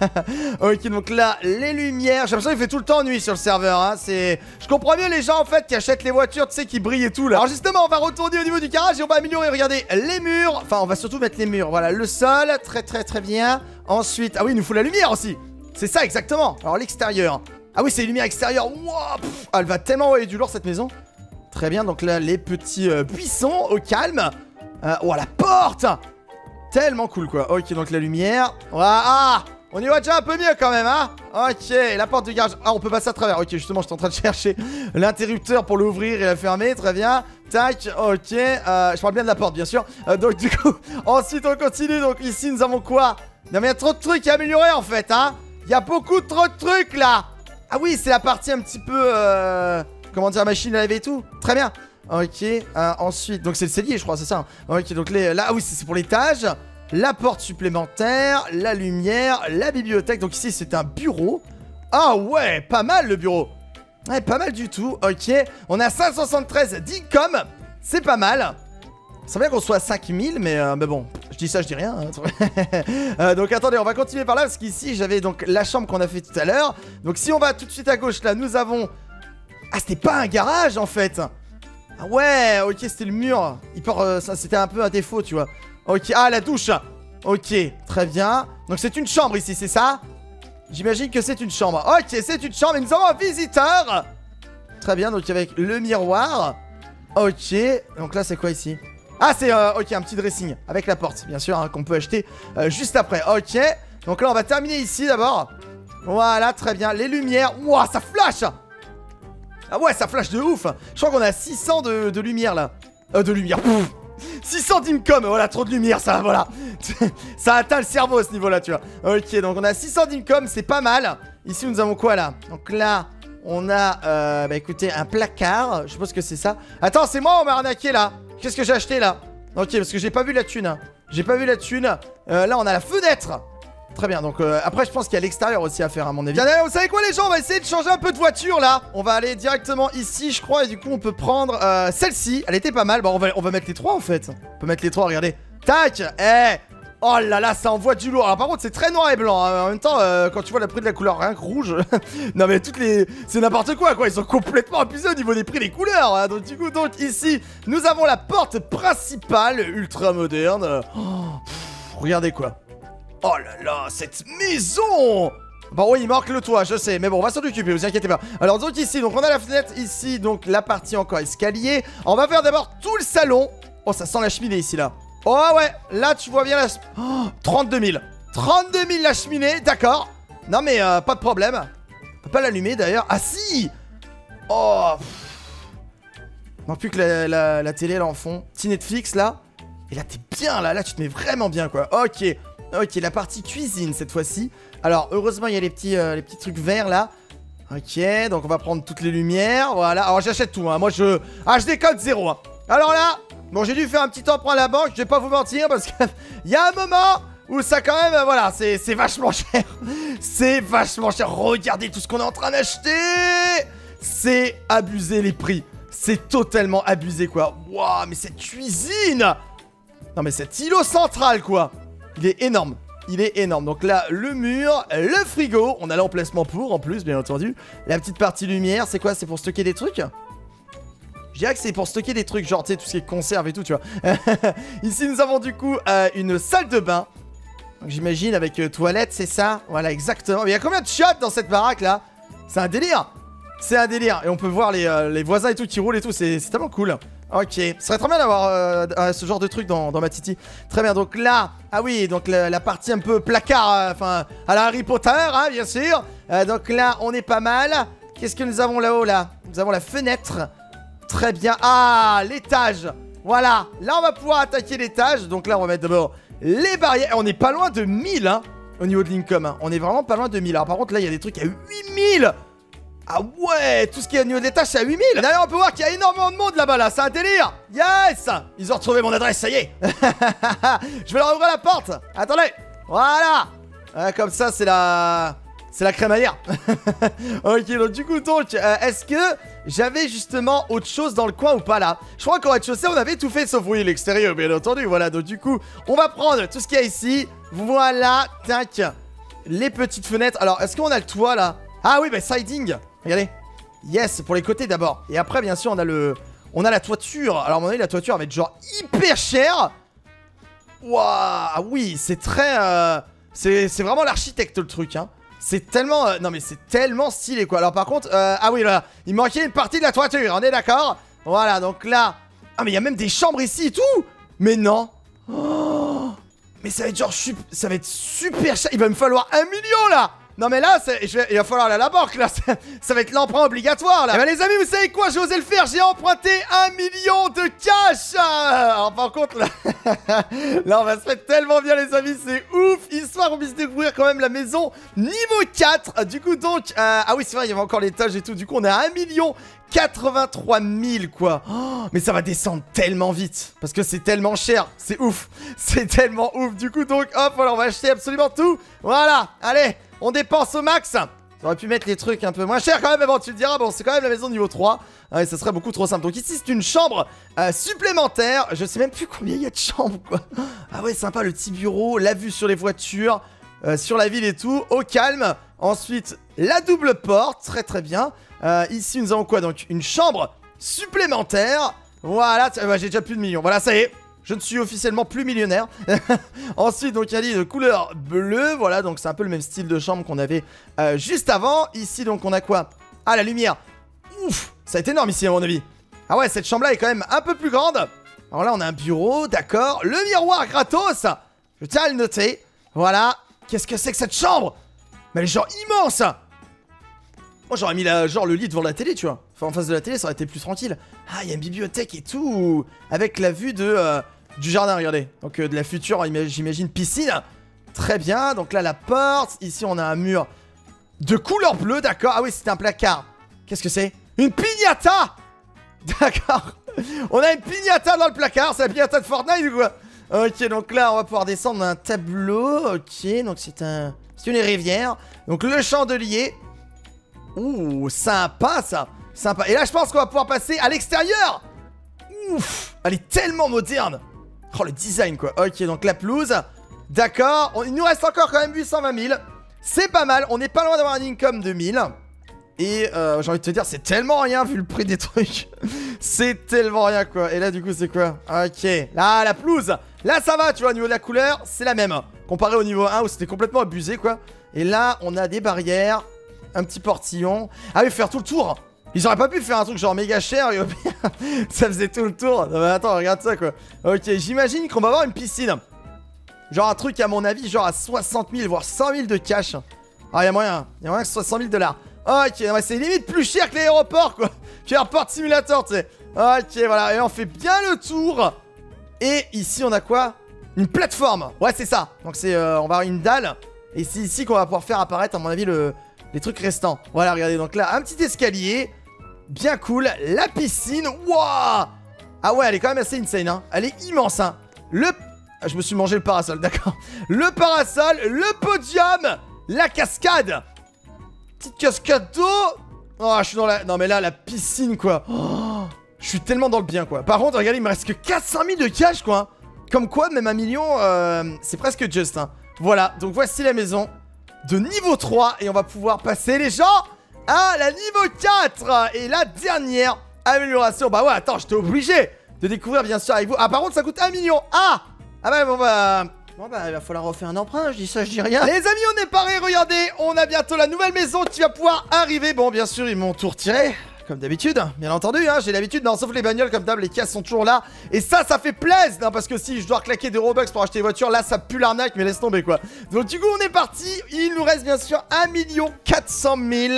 Ok, donc là, les lumières. J'ai l'impression qu'il fait tout le temps nuit sur le serveur, hein. C'est... Je comprends mieux les gens en fait qui achètent les voitures, tu sais, qui brillent et tout là. Alors justement, on va retourner au niveau du garage et on va améliorer, regardez, les murs. Enfin, on va surtout mettre les murs. Voilà, le sol, très très très bien. Ensuite, ah oui, il nous faut la lumière aussi. C'est ça exactement. Alors l'extérieur. Ah oui, c'est les lumières extérieures. Wow, elle va tellement envoyer du lourd cette maison. Très bien, donc là, les petits buissons au calme. Oh, la porte. Tellement cool quoi. Ok, donc la lumière. Ah, on y voit déjà un peu mieux quand même, hein. Ok, la porte du garage. Ah, on peut passer à travers. Ok, justement, j'étais en train de chercher l'interrupteur pour l'ouvrir et la fermer. Très bien. Tac, ok, je parle bien de la porte bien sûr. Donc du coup, ensuite on continue. Donc ici nous avons quoi? Non mais il y a trop de trucs à améliorer en fait, hein. Il y a beaucoup trop de trucs là. Ah oui, c'est la partie un petit peu comment dire, machine à laver et tout. Très bien. Ok, ensuite, donc c'est le cellier je crois, c'est ça. Ok, donc là, ah oui, c'est pour l'étage. La porte supplémentaire, la lumière, la bibliothèque. Donc ici c'est un bureau. Ah ouais, pas mal le bureau. Ouais, pas mal du tout, ok. On a 573 d'income, c'est pas mal. C'est bien qu'on soit à 5000, mais bon, je dis ça, je dis rien. Hein. Donc attendez, on va continuer par là, parce qu'ici, j'avais donc la chambre qu'on a fait tout à l'heure. Donc si on va tout de suite à gauche, là, nous avons... Ah, c'était pas un garage, en fait. Ah ouais, ok, c'était le mur. Ça, c'était un peu un défaut, tu vois. Ok, ah, la douche. Ok, très bien. Donc c'est une chambre ici, c'est ça? J'imagine que c'est une chambre. Ok, c'est une chambre et nous avons un visiteur. Très bien, donc avec le miroir. Ok, donc là c'est quoi ici? Ah c'est, ok, un petit dressing avec la porte, bien sûr, hein, qu'on peut acheter juste après. Ok, donc là on va terminer ici d'abord. Voilà, très bien, les lumières. Ouah, ça flash. Ah ouais, ça flash de ouf. Je crois qu'on a 600 de lumière là. De lumière, pouf. 600 d'income, voilà, trop de lumière, ça, voilà. Ça atteint le cerveau à ce niveau-là, tu vois. Ok, donc on a 600 d'income, c'est pas mal. Ici, nous avons quoi, là? Donc là, on a, bah écoutez, un placard. Je suppose que c'est ça. Attends, c'est moi, on m'a arnaqué, là. Qu'est-ce que j'ai acheté, là? Ok, parce que j'ai pas vu la thune. J'ai pas vu la thune. Là, on a la fenêtre. Très bien, donc après je pense qu'il y a l'extérieur aussi à faire à mon avis. Bien, vous savez quoi les gens, on va essayer de changer un peu de voiture là. On va aller directement ici je crois et du coup on peut prendre celle-ci. Elle était pas mal, bon on va mettre les trois en fait. On peut mettre les trois, regardez. Tac. Oh là là, ça envoie du lourd. Alors par contre c'est très noir et blanc hein. En même temps quand tu vois le prix de la couleur rien que rouge. Non mais toutes les... C'est n'importe quoi. Ils sont complètement abusés au niveau des prix des couleurs hein. Donc du coup ici nous avons la porte principale ultra moderne. Regardez quoi. Oh là là, cette maison! Bon oui, il manque le toit, je sais, mais bon, on va s'en occuper, vous inquiétez pas. Alors donc ici, donc on a la fenêtre, ici, donc la partie encore escalier. On va faire d'abord tout le salon. Oh, ça sent la cheminée ici, là. Oh ouais, là tu vois bien la... Oh, 32 000. 32 000 la cheminée, d'accord. Non mais pas de problème. On peut pas l'allumer d'ailleurs. Ah si! Oh non, plus que la télé là en fond. Petit Netflix là. Et là t'es bien là, tu te mets vraiment bien quoi. Ok. Ok, la partie cuisine cette fois-ci. Alors, heureusement, il y a les petits trucs verts là. Ok, donc on va prendre toutes les lumières. Voilà, alors j'achète tout. Hein. Moi, je décode 0. Hein. Alors là, bon, j'ai dû faire un petit emprunt à la banque. Je vais pas vous mentir parce qu'il y a un moment où ça, quand même, voilà, c'est vachement cher. C'est vachement cher. Regardez tout ce qu'on est en train d'acheter. C'est abusé les prix. C'est totalement abusé quoi. Waouh, mais cette cuisine. Non, mais cet îlot central quoi. Il est énorme, il est énorme. Donc là, le mur, le frigo. On a l'emplacement pour, en plus, bien entendu. La petite partie lumière, c'est quoi? C'est pour stocker des trucs? Je dirais que c'est pour stocker des trucs, genre, tu sais, tout ce qui est conserve et tout, tu vois. Ici, nous avons du coup une salle de bain. Donc j'imagine avec toilette, c'est ça? Voilà, exactement. Mais il y a combien de chiottes dans cette baraque, là? C'est un délire. C'est un délire. Et on peut voir les voisins et tout qui roulent et tout. C'est tellement cool. Ok, ce serait très bien d'avoir ce genre de truc dans ma Titi. Très bien, donc là, ah oui, donc la partie un peu placard, enfin, à la Harry Potter, hein, bien sûr. Donc là, on est pas mal. Qu'est-ce que nous avons là-haut, là? Nous avons la fenêtre. Très bien, ah, l'étage. Voilà, là, on va pouvoir attaquer l'étage. Donc là, on va mettre d'abord les barrières. On est pas loin de 1000, hein, au niveau de l'income. Hein. On est vraiment pas loin de 1000. Alors par contre, là, il y a des trucs à 8000. Ah ouais, tout ce qui est au niveau des tâches, c'est à 8000. D'ailleurs, on peut voir qu'il y a énormément de monde là-bas, là. C'est un délire. Yes. Ils ont retrouvé mon adresse, ça y est. Je vais leur ouvrir la porte. Attendez. Voilà. Comme ça, c'est la crémaillère. Ok, donc du coup, est-ce que j'avais justement autre chose dans le coin ou pas là? Je crois qu'au rez-de-chaussée, on avait tout fait sauf oui, l'extérieur, bien entendu. Voilà, donc du coup, on va prendre tout ce qu'il y a ici. Voilà, tac. Les petites fenêtres. Alors, est-ce qu'on a le toit là? Ah oui, bah siding. Regardez. Yes, pour les côtés d'abord. Et après, bien sûr, on a la toiture. Alors, à mon avis, la toiture va être genre hyper chère. Waouh, oui, c'est très... c'est vraiment l'architecte, le truc, hein. C'est tellement... non, mais c'est tellement stylé, quoi. Alors, par contre... ah oui, là, il manquait une partie de la toiture, on est d'accord? Voilà, donc là... Ah, mais il y a même des chambres ici et tout. Mais non. Oh, mais ça va être genre... Ça va être super cher. Il va me falloir 1 million, là. Non mais là, il va falloir aller à la banque là. Ça va être l'emprunt obligatoire là. Et bah les amis, vous savez quoi? J'ai osé le faire. J'ai emprunté 1 million de cash. Alors par contre là, là on va se faire tellement bien les amis. C'est ouf. Histoire qu'on puisse découvrir quand même la maison niveau 4. Du coup donc, ah oui c'est vrai, il y avait encore l'étage et tout. Du coup on est à 1 million 83 000 quoi. Oh, mais ça va descendre tellement vite parce que c'est tellement cher. C'est ouf. C'est tellement ouf. Du coup donc hop, voilà, on va acheter absolument tout. Voilà, allez, on dépense au max. J'aurais pu mettre les trucs un peu moins chers quand même, mais bon, tu te diras, bon, c'est quand même la maison niveau 3. Ouais, ça serait beaucoup trop simple. Donc ici, c'est une chambre supplémentaire. Je sais même plus combien il y a de chambres, quoi. Ah ouais, sympa, le petit bureau, la vue sur les voitures, sur la ville et tout, au calme. Ensuite, la double porte, très très bien. Ici, nous avons quoi? Donc, une chambre supplémentaire. Voilà, bah, j'ai déjà plus de millions. Voilà, ça y est. Je ne suis officiellement plus millionnaire. Ensuite, donc, il y a dit de couleur bleue. Voilà, donc c'est un peu le même style de chambre qu'on avait juste avant. Ici, donc, on a quoi? Ah, la lumière. Ouf, ça va être énorme ici, à mon avis. Ah ouais, cette chambre-là est quand même un peu plus grande. Alors là, on a un bureau, d'accord. Le miroir gratos. Je tiens à le noter. Voilà. Qu'est-ce que c'est que cette chambre? Mais elle est genre immense. Moi, j'aurais mis genre le lit devant la télé, tu vois. Enfin, en face de la télé, ça aurait été plus tranquille. Ah, il y a une bibliothèque et tout. Avec la vue du jardin, regardez. Donc, de la future, j'imagine, piscine. Très bien. Donc là, la porte. Ici, on a un mur de couleur bleue, d'accord. Ah oui, c'était un placard. Qu'est-ce que c'est? Une piñata. D'accord. On a une piñata dans le placard. C'est la piñata de Fortnite ou quoi? Ok, donc là, on va pouvoir descendre un tableau. Ok, donc c'est une rivière. Donc, le chandelier. Ouh, sympa ça. Sympa. Et là, je pense qu'on va pouvoir passer à l'extérieur. Ouf, elle est tellement moderne. Oh, le design, quoi. Ok, donc la pelouse. D'accord. Il nous reste encore quand même 820 000. C'est pas mal. On n'est pas loin d'avoir un income de 1000. Et j'ai envie de te dire, c'est tellement rien vu le prix des trucs. C'est tellement rien, quoi. Et là, du coup, c'est quoi? Ok. Là, la pelouse. Là, ça va, tu vois, au niveau de la couleur, c'est la même. Comparé au niveau 1 où c'était complètement abusé, quoi. Et là, on a des barrières. Un petit portillon. Ah oui, faire tout le tour. Ils auraient pas pu faire un truc genre méga cher et au pire, ça faisait tout le tour. Non mais attends, regarde ça quoi. Ok, j'imagine qu'on va avoir une piscine. Genre un truc à mon avis, genre à 60 000 voire 100 000 de cash. Ah, il y a moyen que ce soit 100 000 $. Ok, ouais, c'est limite plus cher que l'aéroport quoi. Que l'aéroport simulator, tu sais. Ok, voilà, et on fait bien le tour. Et ici, on a quoi? Une plateforme. Ouais, c'est ça. Donc c'est, on va avoir une dalle. Et c'est ici qu'on va pouvoir faire apparaître, à mon avis, les trucs restants. Voilà, regardez, donc là, un petit escalier. Bien cool. La piscine. Wouah. Ah ouais, elle est quand même assez insane, hein. Elle est immense, hein. Ah, je me suis mangé le parasol, d'accord. Le parasol, le podium, la cascade. Petite cascade d'eau. Oh, je suis dans la... Non, mais là, la piscine, quoi. Oh, je suis tellement dans le bien, quoi. Par contre, regardez, il me reste que 400 000 de cash, quoi. Comme quoi, même 1 million, c'est presque juste, hein. Voilà, donc voici la maison de niveau 3 et on va pouvoir passer les gens à la niveau 4. Et la dernière amélioration. Bah ouais, attends, j'étais obligé de découvrir bien sûr avec vous. Ah, par contre, ça coûte 1 million. Ah bah bon bah... Bon bah, il va falloir refaire un emprunt, je dis ça, je dis rien. Les amis, on est parés, regardez, on a bientôt la nouvelle maison qui va pouvoir arriver. Bon, bien sûr, ils m'ont tout retiré. Comme d'habitude, bien entendu, hein, j'ai l'habitude, non, sauf les bagnoles, comme d'hab, les caisses sont toujours là. Et ça fait plaisir, non, parce que si je dois claquer des Robux pour acheter des voitures, là, ça pue l'arnaque, mais laisse tomber, quoi. Donc, du coup, on est parti. Il nous reste, bien sûr, 1 400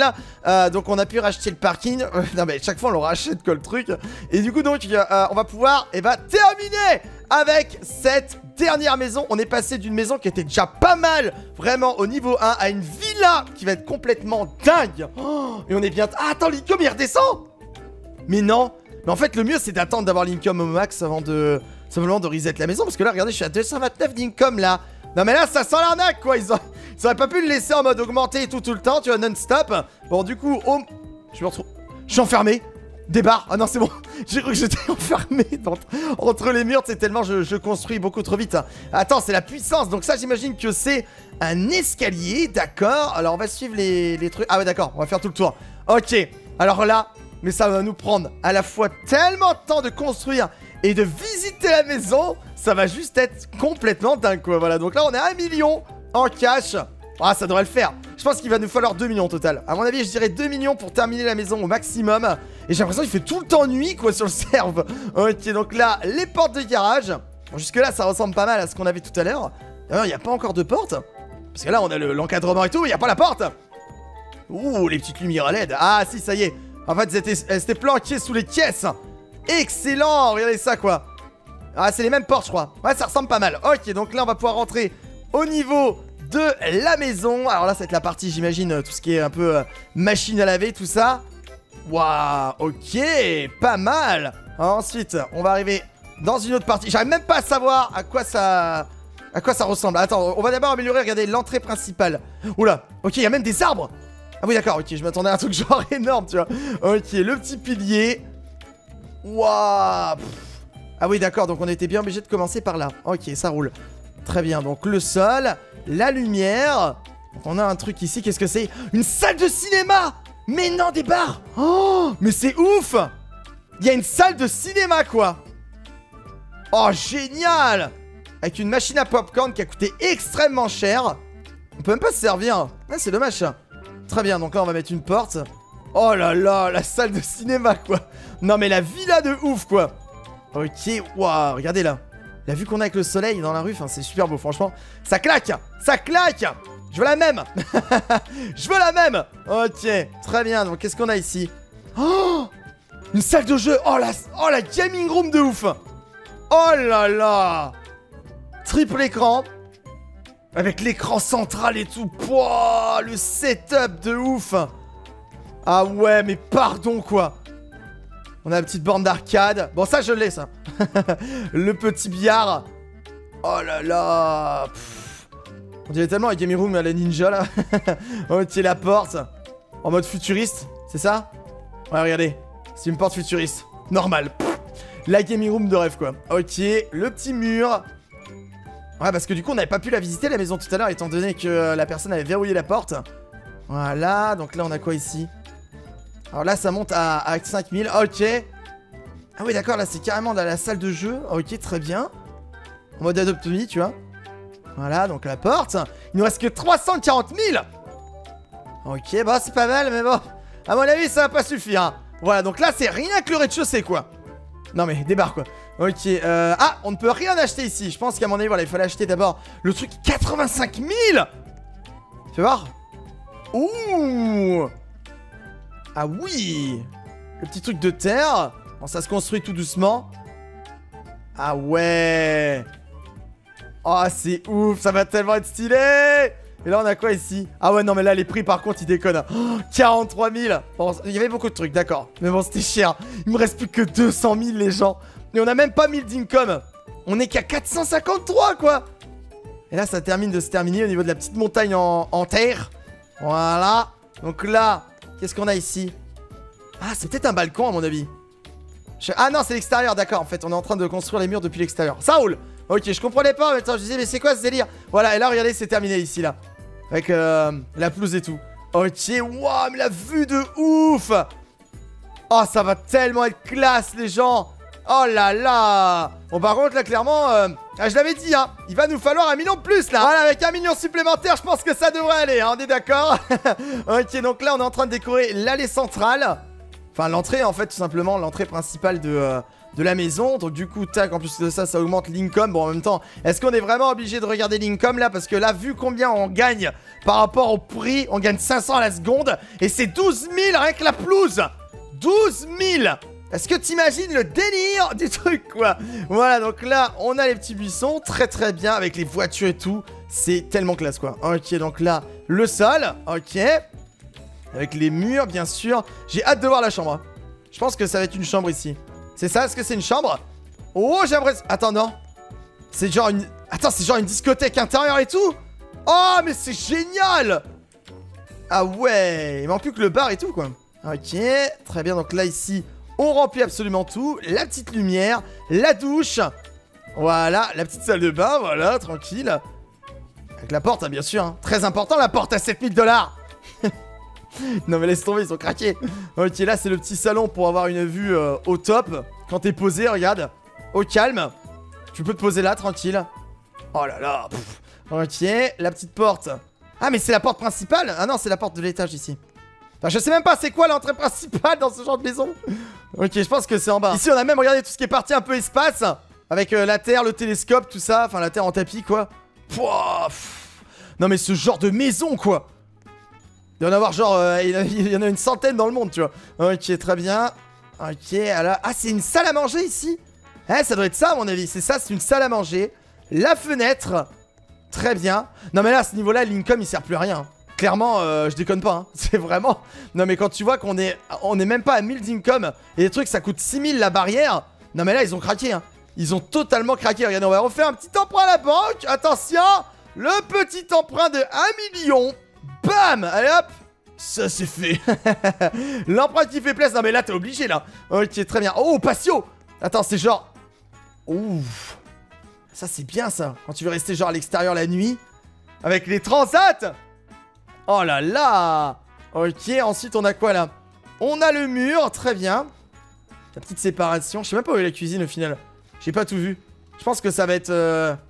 000. Donc, on a pu racheter le parking. Non, mais chaque fois, on le rachète, quoi, le truc. Et du coup, donc, on va pouvoir, terminer avec cette dernière maison. On est passé d'une maison qui était déjà pas mal, vraiment, au niveau 1, à une villa qui va être complètement dingue. Oh, et on est bien... Ah, attends, l'income, il redescend. Mais non. Mais en fait, le mieux, c'est d'attendre d'avoir l'income au max avant de... Simplement de reset la maison. Parce que là, regardez, je suis à 229 d'income, là. Non, mais là, ça sent l'arnaque, quoi. Ils auraient pas pu le laisser en mode augmenté et tout le temps, tu vois, non-stop. Bon, du coup, je me retrouve... Je suis enfermé. Débarre. Ah non, c'est bon. J'ai cru que j'étais enfermé entre les murs. C'est tellement je construis beaucoup trop vite. Attends, c'est la puissance. Donc ça, j'imagine que c'est un escalier. D'accord. Alors, on va suivre les trucs. Ah ouais, d'accord. On va faire tout le tour. Ok. Alors là, mais ça va nous prendre à la fois tellement de temps de construire et de visiter la maison. Ça va juste être complètement dingue, quoi. Voilà. Donc là, on est à 1 million en cash. Ah, ça devrait le faire. Je pense qu'il va nous falloir 2 millions au total. À mon avis, je dirais 2 millions pour terminer la maison au maximum. Et j'ai l'impression qu'il fait tout le temps nuit, quoi, sur le serve. Ok, donc là, les portes de garage. Bon, jusque là, ça ressemble pas mal à ce qu'on avait tout à l'heure. D'ailleurs, il n'y a pas encore de porte. Parce que là, on a l'encadrement et tout, il y a pas la porte. Ouh, les petites lumières à LED. Ah, si, ça y est. En fait, elles étaient planquées sous les caisses. Excellent, regardez ça, quoi. Ah, c'est les mêmes portes, je crois. Ouais, ça ressemble pas mal. Ok, donc là, on va pouvoir rentrer au niveau de la maison. Alors là, ça va être la partie, j'imagine, tout ce qui est un peu machine à laver, tout ça. Waouh, ok, pas mal. Ensuite, on va arriver dans une autre partie. J'arrive même pas à savoir à quoi ça ressemble. Attends, on va d'abord améliorer, regardez, l'entrée principale. Oula, ok, il y a même des arbres. Ah oui, d'accord, ok, je m'attendais à un truc genre énorme, tu vois. Ok, le petit pilier. Waouh. Ah oui, d'accord, donc on était bien obligé de commencer par là. Ok, ça roule. Très bien, donc le sol, la lumière. Donc on a un truc ici, qu'est-ce que c'est? Une salle de cinéma. Mais non, des bars. Oh, mais c'est ouf. Il y a une salle de cinéma, quoi. Oh, génial. Avec une machine à popcorn qui a coûté extrêmement cher. On peut même pas se servir. Ah, c'est dommage, ça. Très bien, donc là, on va mettre une porte. Oh là là, la salle de cinéma, quoi. Non, mais la villa de ouf, quoi. Ok, waouh, regardez là. La vue qu'on a avec le soleil dans la rue, c'est super beau, franchement. Ça claque. Ça claque. Je veux la même. Je veux la même. Ok, très bien, donc qu'est-ce qu'on a ici? Oh, une salle de jeu. Oh la gaming room de ouf. Oh là là. Triple écran. Avec l'écran central et tout. Pouah, le setup de ouf. Ah ouais, mais pardon, quoi. On a la petite borne d'arcade. Bon, ça, je l'ai, ça. Le petit billard. Oh là là. On dirait tellement un gaming room à la ninja, là. Ok, la porte. En mode futuriste, c'est ça? Ouais, regardez. C'est une porte futuriste. Normal. La gaming room de rêve, quoi. Ok, le petit mur. Ouais, parce que du coup, on n'avait pas pu la visiter, la maison, tout à l'heure, étant donné que la personne avait verrouillé la porte. Voilà, donc là, on a quoi ici? Alors là, ça monte à 5000. Ok. Ah oui, d'accord, là, c'est carrément dans la salle de jeu. Ok, très bien. En mode Adoptomy, tu vois. Voilà, donc la porte. Il nous reste que 340 000. Ok, bah, c'est pas mal, mais bon. À mon avis, ça va pas suffire. Hein. Voilà, donc là, c'est rien que le rez-de-chaussée, quoi. Non, mais débarque, quoi. Ok, ah, on ne peut rien acheter ici. Je pense qu'à mon avis, voilà, il fallait acheter d'abord le truc 85 000. Fais voir. Ouh. Ah oui. Le petit truc de terre. Bon, ça se construit tout doucement. Ah ouais. Oh, c'est ouf. Ça va tellement être stylé. Et là, on a quoi ici? Ah ouais, non, mais là, les prix, par contre, ils déconnent. Oh, 43 000. Bon, il y avait beaucoup de trucs, d'accord. Mais bon, c'était cher. Il me reste plus que 200 000, les gens. Et on a même pas 1000 d'income. On est qu'à 453, quoi. Et là, ça termine de se terminer au niveau de la petite montagne en terre. Voilà. Donc là, qu'est-ce qu'on a ici? Ah, c'est peut-être un balcon, à mon avis. Ah non, c'est l'extérieur, d'accord. En fait, on est en train de construire les murs depuis l'extérieur. Ça roule. Ok, je comprenais pas. Mais attends, je disais, mais c'est quoi ce délire? Voilà, et là, regardez, c'est terminé ici, là. Avec la pelouse et tout. Ok, waouh, mais la vue de ouf. Oh, ça va tellement être classe, les gens. Oh là là. Bon, par contre, là, clairement, je l'avais dit, hein, il va nous falloir 1 million de plus, là. Voilà, avec 1 million supplémentaire, je pense que ça devrait aller, hein, on est d'accord. Ok, donc là, on est en train de décorer l'allée centrale. Enfin, l'entrée, en fait, tout simplement, l'entrée principale de la maison. Donc du coup, tac, en plus de ça, ça augmente l'income. Bon, en même temps, est-ce qu'on est vraiment obligé de regarder l'income là? Parce que là, vu combien on gagne par rapport au prix, on gagne 500 à la seconde. Et c'est 12 000 rien que la pelouse. 12 000. Est-ce que t'imagines le délire du truc, quoi? Voilà, donc là, on a les petits buissons. Très très bien, avec les voitures et tout. C'est tellement classe, quoi. Ok, donc là, le sol. Ok. Avec les murs, bien sûr. J'ai hâte de voir la chambre. Je pense que ça va être une chambre ici. C'est ça? Est-ce que c'est une chambre? Oh, j'aimerais... Attends, non. C'est genre une... Attends, c'est genre une discothèque intérieure et tout? Oh, mais c'est génial! Ah ouais, il manque plus que le bar et tout, quoi. Ok, très bien. Donc là, ici, on remplit absolument tout. La petite lumière, la douche. Voilà, la petite salle de bain, voilà, tranquille. Avec la porte, hein, bien sûr. Hein. Très important, la porte à 7000 $. Non mais laisse tomber, ils sont craqués. Ok, là c'est le petit salon pour avoir une vue au top. Quand t'es posé, regarde. Au calme. Tu peux te poser là, tranquille. Oh là là. Pff. Ok, la petite porte. Ah mais c'est la porte principale? Ah non, c'est la porte de l'étage ici. Enfin, je sais même pas c'est quoi l'entrée principale dans ce genre de maison. Ok, je pense que c'est en bas. Ici on a même regardé tout ce qui est parti un peu espace. Avec la terre, le télescope, tout ça. Enfin la terre en tapis, quoi. Pouah, pff. Non mais ce genre de maison quoi. Il doit y en avoir genre, il y en a une centaine dans le monde, tu vois. Ok, très bien. Ok, alors... Ah, c'est une salle à manger ici. Eh, ça doit être ça à mon avis. C'est ça, c'est une salle à manger. La fenêtre. Très bien. Non mais là, à ce niveau-là, l'income, il sert plus à rien. Clairement, je déconne pas, hein. C'est vraiment... Non mais quand tu vois qu'on est... On est même pas à 1000 d'income. Et les trucs, ça coûte 6000 la barrière. Non mais là, ils ont craqué, hein. Ils ont totalement craqué. Regardez, on va refaire un petit emprunt à la banque. Attention. Le petit emprunt de 1 million. Bam. Allez hop. Ça c'est fait. L'emprunt qui fait plaisir. Non mais là, t'es obligé, là. Ok, très bien. Oh, patio. Attends, c'est genre... Ouf. Ça, c'est bien, ça. Quand tu veux rester genre à l'extérieur la nuit. Avec les transats. Oh là là. Ok, ensuite, on a quoi, là? On a le mur, très bien. La petite séparation. Je sais même pas où est la cuisine, au final. J'ai pas tout vu. Je pense que ça va être...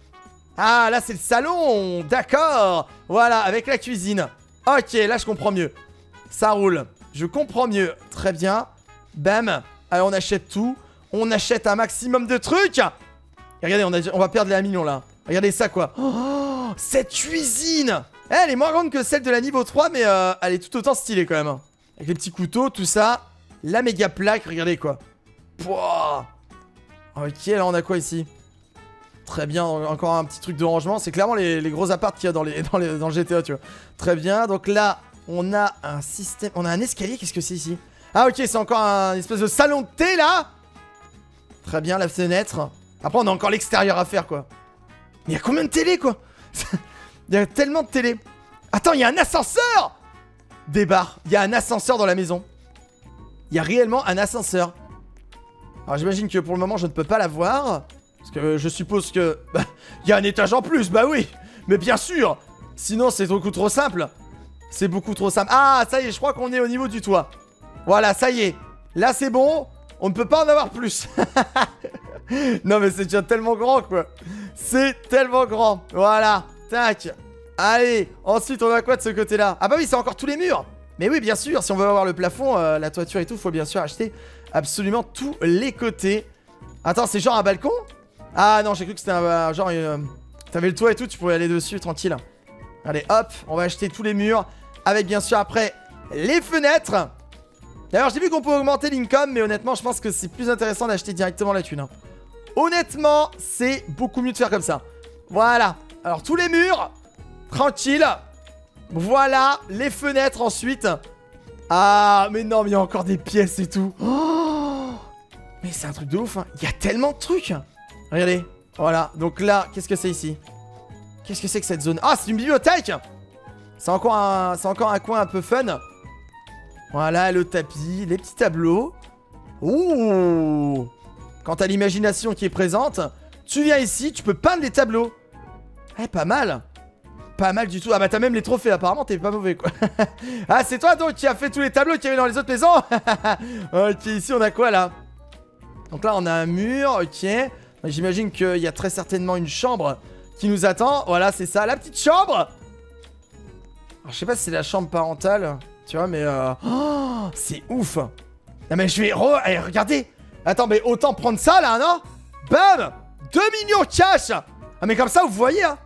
Ah, là, c'est le salon. D'accord. Voilà, avec la cuisine. Ok, là, je comprends mieux. Ça roule. Je comprends mieux. Très bien. Bam. Allez, on achète tout. On achète un maximum de trucs. Et regardez, on va perdre les 1 million, là. Regardez ça, quoi. Oh, cette cuisine. Elle est moins grande que celle de la niveau 3, mais elle est tout autant stylée, quand même. Avec les petits couteaux, tout ça. La méga plaque, regardez, quoi. Pouah. Ok, là, on a quoi, ici? Très bien, encore un petit truc de rangement. C'est clairement les gros apparts qu'il y a dans le GTA, tu vois. Très bien, donc là, on a un système... On a un escalier, qu'est-ce que c'est ici? Ah, ok, c'est encore un espèce de salon de thé, là. Très bien, la fenêtre. Après, on a encore l'extérieur à faire, quoi. Mais il y a combien de télé, quoi? Il y a tellement de télé. Attends, il y a un ascenseur. Débarre, il y a un ascenseur dans la maison. Il y a réellement un ascenseur. Alors, j'imagine que pour le moment, je ne peux pas l'avoir. Parce que je suppose que... Bah, il y a un étage en plus, bah oui. Mais bien sûr. Sinon, c'est beaucoup trop simple. C'est beaucoup trop simple. Ah, ça y est, je crois qu'on est au niveau du toit. Voilà, ça y est. Là, c'est bon. On ne peut pas en avoir plus. Non, mais c'est déjà tellement grand, quoi. C'est tellement grand. Voilà. Tac. Allez. Ensuite, on a quoi de ce côté-là? Ah bah oui, c'est encore tous les murs. Mais oui, bien sûr. Si on veut avoir le plafond, la toiture et tout, faut bien sûr acheter absolument tous les côtés. Attends, c'est genre un balcon? Ah non, j'ai cru que c'était un genre... T'avais le toit et tout, tu pouvais aller dessus, tranquille. Allez, hop, on va acheter tous les murs. Avec bien sûr après les fenêtres. D'ailleurs, j'ai vu qu'on peut augmenter l'income, mais honnêtement, je pense que c'est plus intéressant d'acheter directement la thune, hein. Honnêtement, c'est beaucoup mieux de faire comme ça. Voilà. Alors, tous les murs. Tranquille. Voilà, les fenêtres ensuite. Ah, mais non, mais il y a encore des pièces et tout. Oh, mais c'est un truc de ouf, hein. Il y a tellement de trucs. Regardez. Voilà. Donc là, qu'est-ce que c'est ici? Qu'est-ce que c'est que cette zone? Ah, c'est une bibliothèque. C'est encore un coin un peu fun. Voilà, le tapis, les petits tableaux. Ouh. Quand t'as l'imagination qui est présente, tu viens ici, tu peux peindre les tableaux. Eh, pas mal. Pas mal du tout. Ah bah t'as même les trophées, apparemment t'es pas mauvais, quoi. Ah, c'est toi donc qui a fait tous les tableaux qu'il y avait dans les autres maisons. Ok, ici on a quoi là? Donc là on a un mur, ok. J'imagine qu'il y a très certainement une chambre qui nous attend. Voilà, c'est ça, la petite chambre. Alors, je sais pas si c'est la chambre parentale, tu vois, mais oh, c'est ouf. Non mais je vais... Allez, regardez. Attends, mais autant prendre ça là, non? Bam. 2 millions cash. Ah mais comme ça, vous voyez, hein.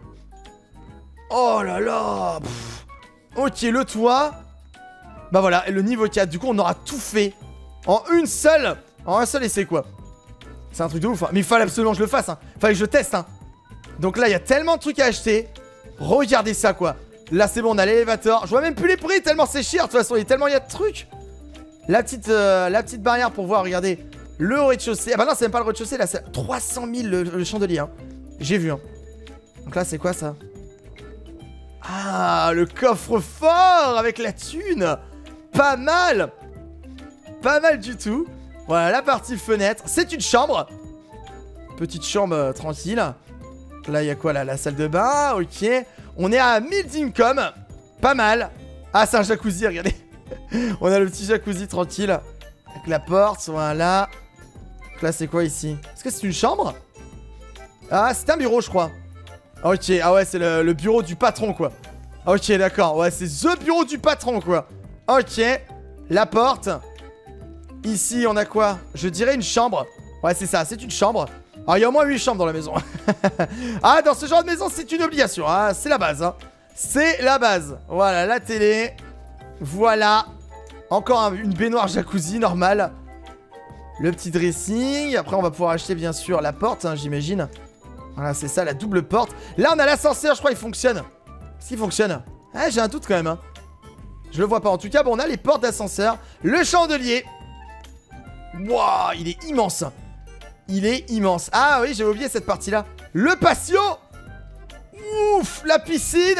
Oh là là. Pff. Ok, le toit. Bah voilà, et le niveau 4. Du coup, on aura tout fait en une seule. En un seul essai, quoi. C'est un truc de ouf, hein. Mais il fallait absolument que je le fasse, hein. Fallait que je teste, hein. Donc là, il y a tellement de trucs à acheter. Regardez ça, quoi. Là, c'est bon, on a l'élévateur. Je vois même plus les prix, tellement c'est cher. De toute façon, il y a de trucs. La petite barrière pour voir, regardez. Le rez-de-chaussée. Ah bah non, c'est même pas le rez-de-chaussée, là, c'est 300 000 le chandelier, hein. J'ai vu, hein. Donc là, c'est quoi, ça? Ah, le coffre-fort avec la thune. Pas mal. Pas mal du tout. Voilà, la partie fenêtre. C'est une chambre. Petite chambre tranquille. Là, il y a quoi, là? La salle de bain, ok. On est à 1000 d'income. Pas mal. Ah, c'est un jacuzzi, regardez. On a le petit jacuzzi tranquille. Avec la porte, voilà. Donc là, c'est quoi ici? Est-ce que c'est une chambre? Ah, c'est un bureau, je crois. Ok, ah ouais, c'est le bureau du patron, quoi. Ok, d'accord. Ouais, c'est the bureau du patron, quoi. Ok. La porte. Ici, on a quoi? Je dirais une chambre. Ouais, c'est ça, c'est une chambre. Alors, il y a au moins 8 chambres dans la maison. Ah, dans ce genre de maison, c'est une obligation, hein. C'est la base, hein. C'est la base. Voilà, la télé. Voilà. Encore une baignoire jacuzzi normale. Le petit dressing. Après, on va pouvoir acheter, bien sûr, la porte, hein, j'imagine. Voilà, c'est ça, la double porte. Là, on a l'ascenseur, je crois, il fonctionne. Est-ce qu'il fonctionne? Ah, j'ai un doute quand même, hein. Je le vois pas. En tout cas, bon, on a les portes d'ascenseur. Le chandelier. Waouh, il est immense. Il est immense. Ah oui, j'avais oublié cette partie-là. Le patio. Ouf, la piscine.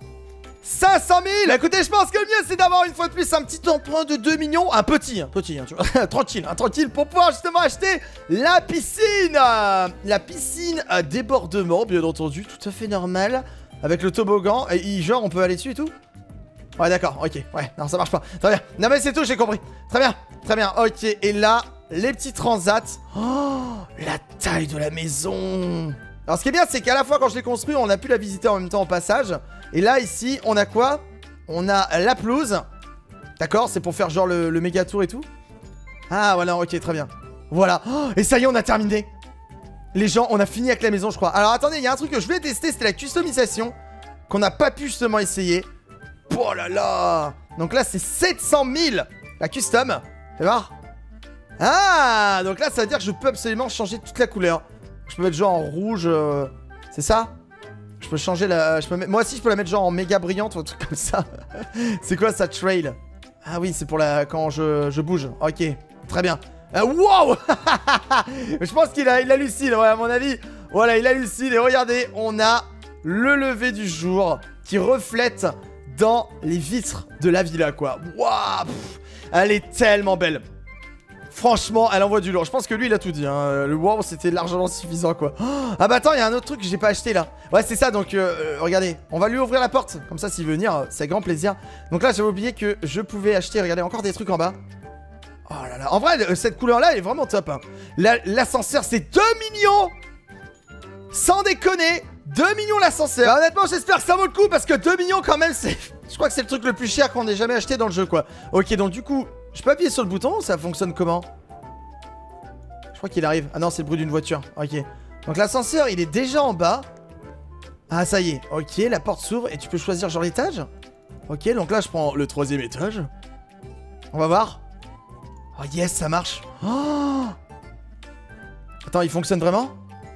500 000. Bah écoutez, je pense que le mieux, c'est d'avoir une fois de plus un petit emprunt de 2 millions. Un petit, hein, tu vois. tranquille, pour pouvoir justement acheter la piscine. La piscine à débordement, bien entendu, tout à fait normal. Avec le toboggan. Et genre, on peut aller dessus et tout? Ouais, d'accord, ok. Ouais, non, ça marche pas. Très bien. Non, mais c'est tout, j'ai compris. Très bien, ok. Et là, les petits transats. Oh, la taille de la maison. Alors, ce qui est bien, c'est qu'à la fois, quand je l'ai construit, on a pu la visiter en même temps au passage. Et là, ici, on a quoi? On a la pelouse. D'accord, c'est pour faire genre le méga tour et tout. Ah, voilà, ok, très bien. Voilà. Oh, et ça y est, on a terminé. Les gens, on a fini avec la maison, je crois. Alors, attendez, il y a un truc que je voulais tester, c'était la customisation. Qu'on n'a pas pu justement essayer. Oh là là. Donc là, c'est 700 000. La custom. Fais voir. Ah, donc là, ça veut dire que je peux absolument changer toute la couleur. Je peux mettre genre en rouge. C'est ça? Je peux changer la... Moi aussi, je peux la mettre genre en méga brillante ou un truc comme ça. C'est quoi ça, trail? Ah oui, c'est pour la... quand je bouge. Ok, très bien. Wow. Je pense qu'il hallucine, ouais, à mon avis. Voilà, il hallucine. Et regardez, on a le lever du jour qui reflète dans les vitres de la villa, quoi. Waouh, elle est tellement belle. Franchement, elle envoie du lourd. Je pense que lui, il a tout dit, hein. Le wow, c'était largement suffisant, quoi. Oh, ah bah attends, il y a un autre truc que j'ai pas acheté, là. Ouais, c'est ça, donc, regardez. On va lui ouvrir la porte. Comme ça, s'il veut venir, c'est grand plaisir. Donc là, j'avais oublié que je pouvais acheter, regardez, encore des trucs en bas. Oh là là. En vrai, cette couleur-là, elle est vraiment top, hein. L'ascenseur, c'est 2 millions. Sans déconner. 2 millions l'ascenseur. Bah, honnêtement, j'espère que ça vaut le coup parce que 2 millions quand même, c'est... Je crois que c'est le truc le plus cher qu'on ait jamais acheté dans le jeu, quoi. Ok, donc du coup, je peux appuyer sur le bouton, ça fonctionne comment? Je crois qu'il arrive. Ah non, c'est le bruit d'une voiture. Ok. Donc l'ascenseur, il est déjà en bas. Ah, ça y est. Ok, la porte s'ouvre et tu peux choisir genre l'étage. Ok, donc là, je prends le 3e étage. On va voir. Oh yes, ça marche. Oh, attends, il fonctionne vraiment?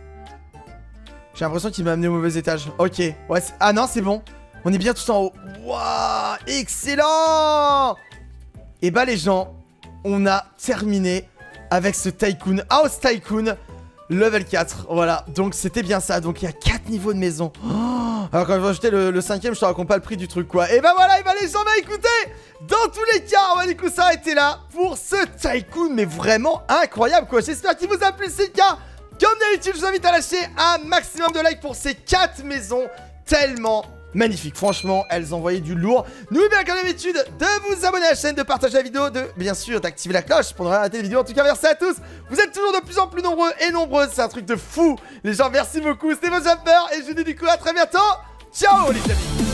J'ai l'impression qu'il m'a amené au mauvais étage. Ok. Ouais, ah non, c'est bon. On est bien tous en haut. Waouh, excellent. Et bah les gens, on a terminé avec ce Tycoon, House Tycoon level 4. Voilà, donc c'était bien ça. Donc il y a 4 niveaux de maison. Oh, alors quand je vais ajouter le 5e, je te raconte pas le prix du truc, quoi. Et bah voilà, et bah les gens, bah écoutez, dans tous les cas, on va du coup s'arrêter là pour ce Tycoon, mais vraiment incroyable, quoi. J'espère qu'il vous a plu, c'est le cas. Comme d'habitude, je vous invite à lâcher un maximum de likes pour ces 4 maisons tellement magnifiques. Franchement, elles envoyaient du lourd. N'oubliez pas, comme d'habitude, de vous abonner à la chaîne, de partager la vidéo, de bien sûr d'activer la cloche pour ne rien rater les vidéos. En tout cas, merci à tous. Vous êtes toujours de plus en plus nombreux et nombreuses. C'est un truc de fou. Les gens, merci beaucoup. C'était vos jumpers et je vous dis du coup à très bientôt. Ciao les amis.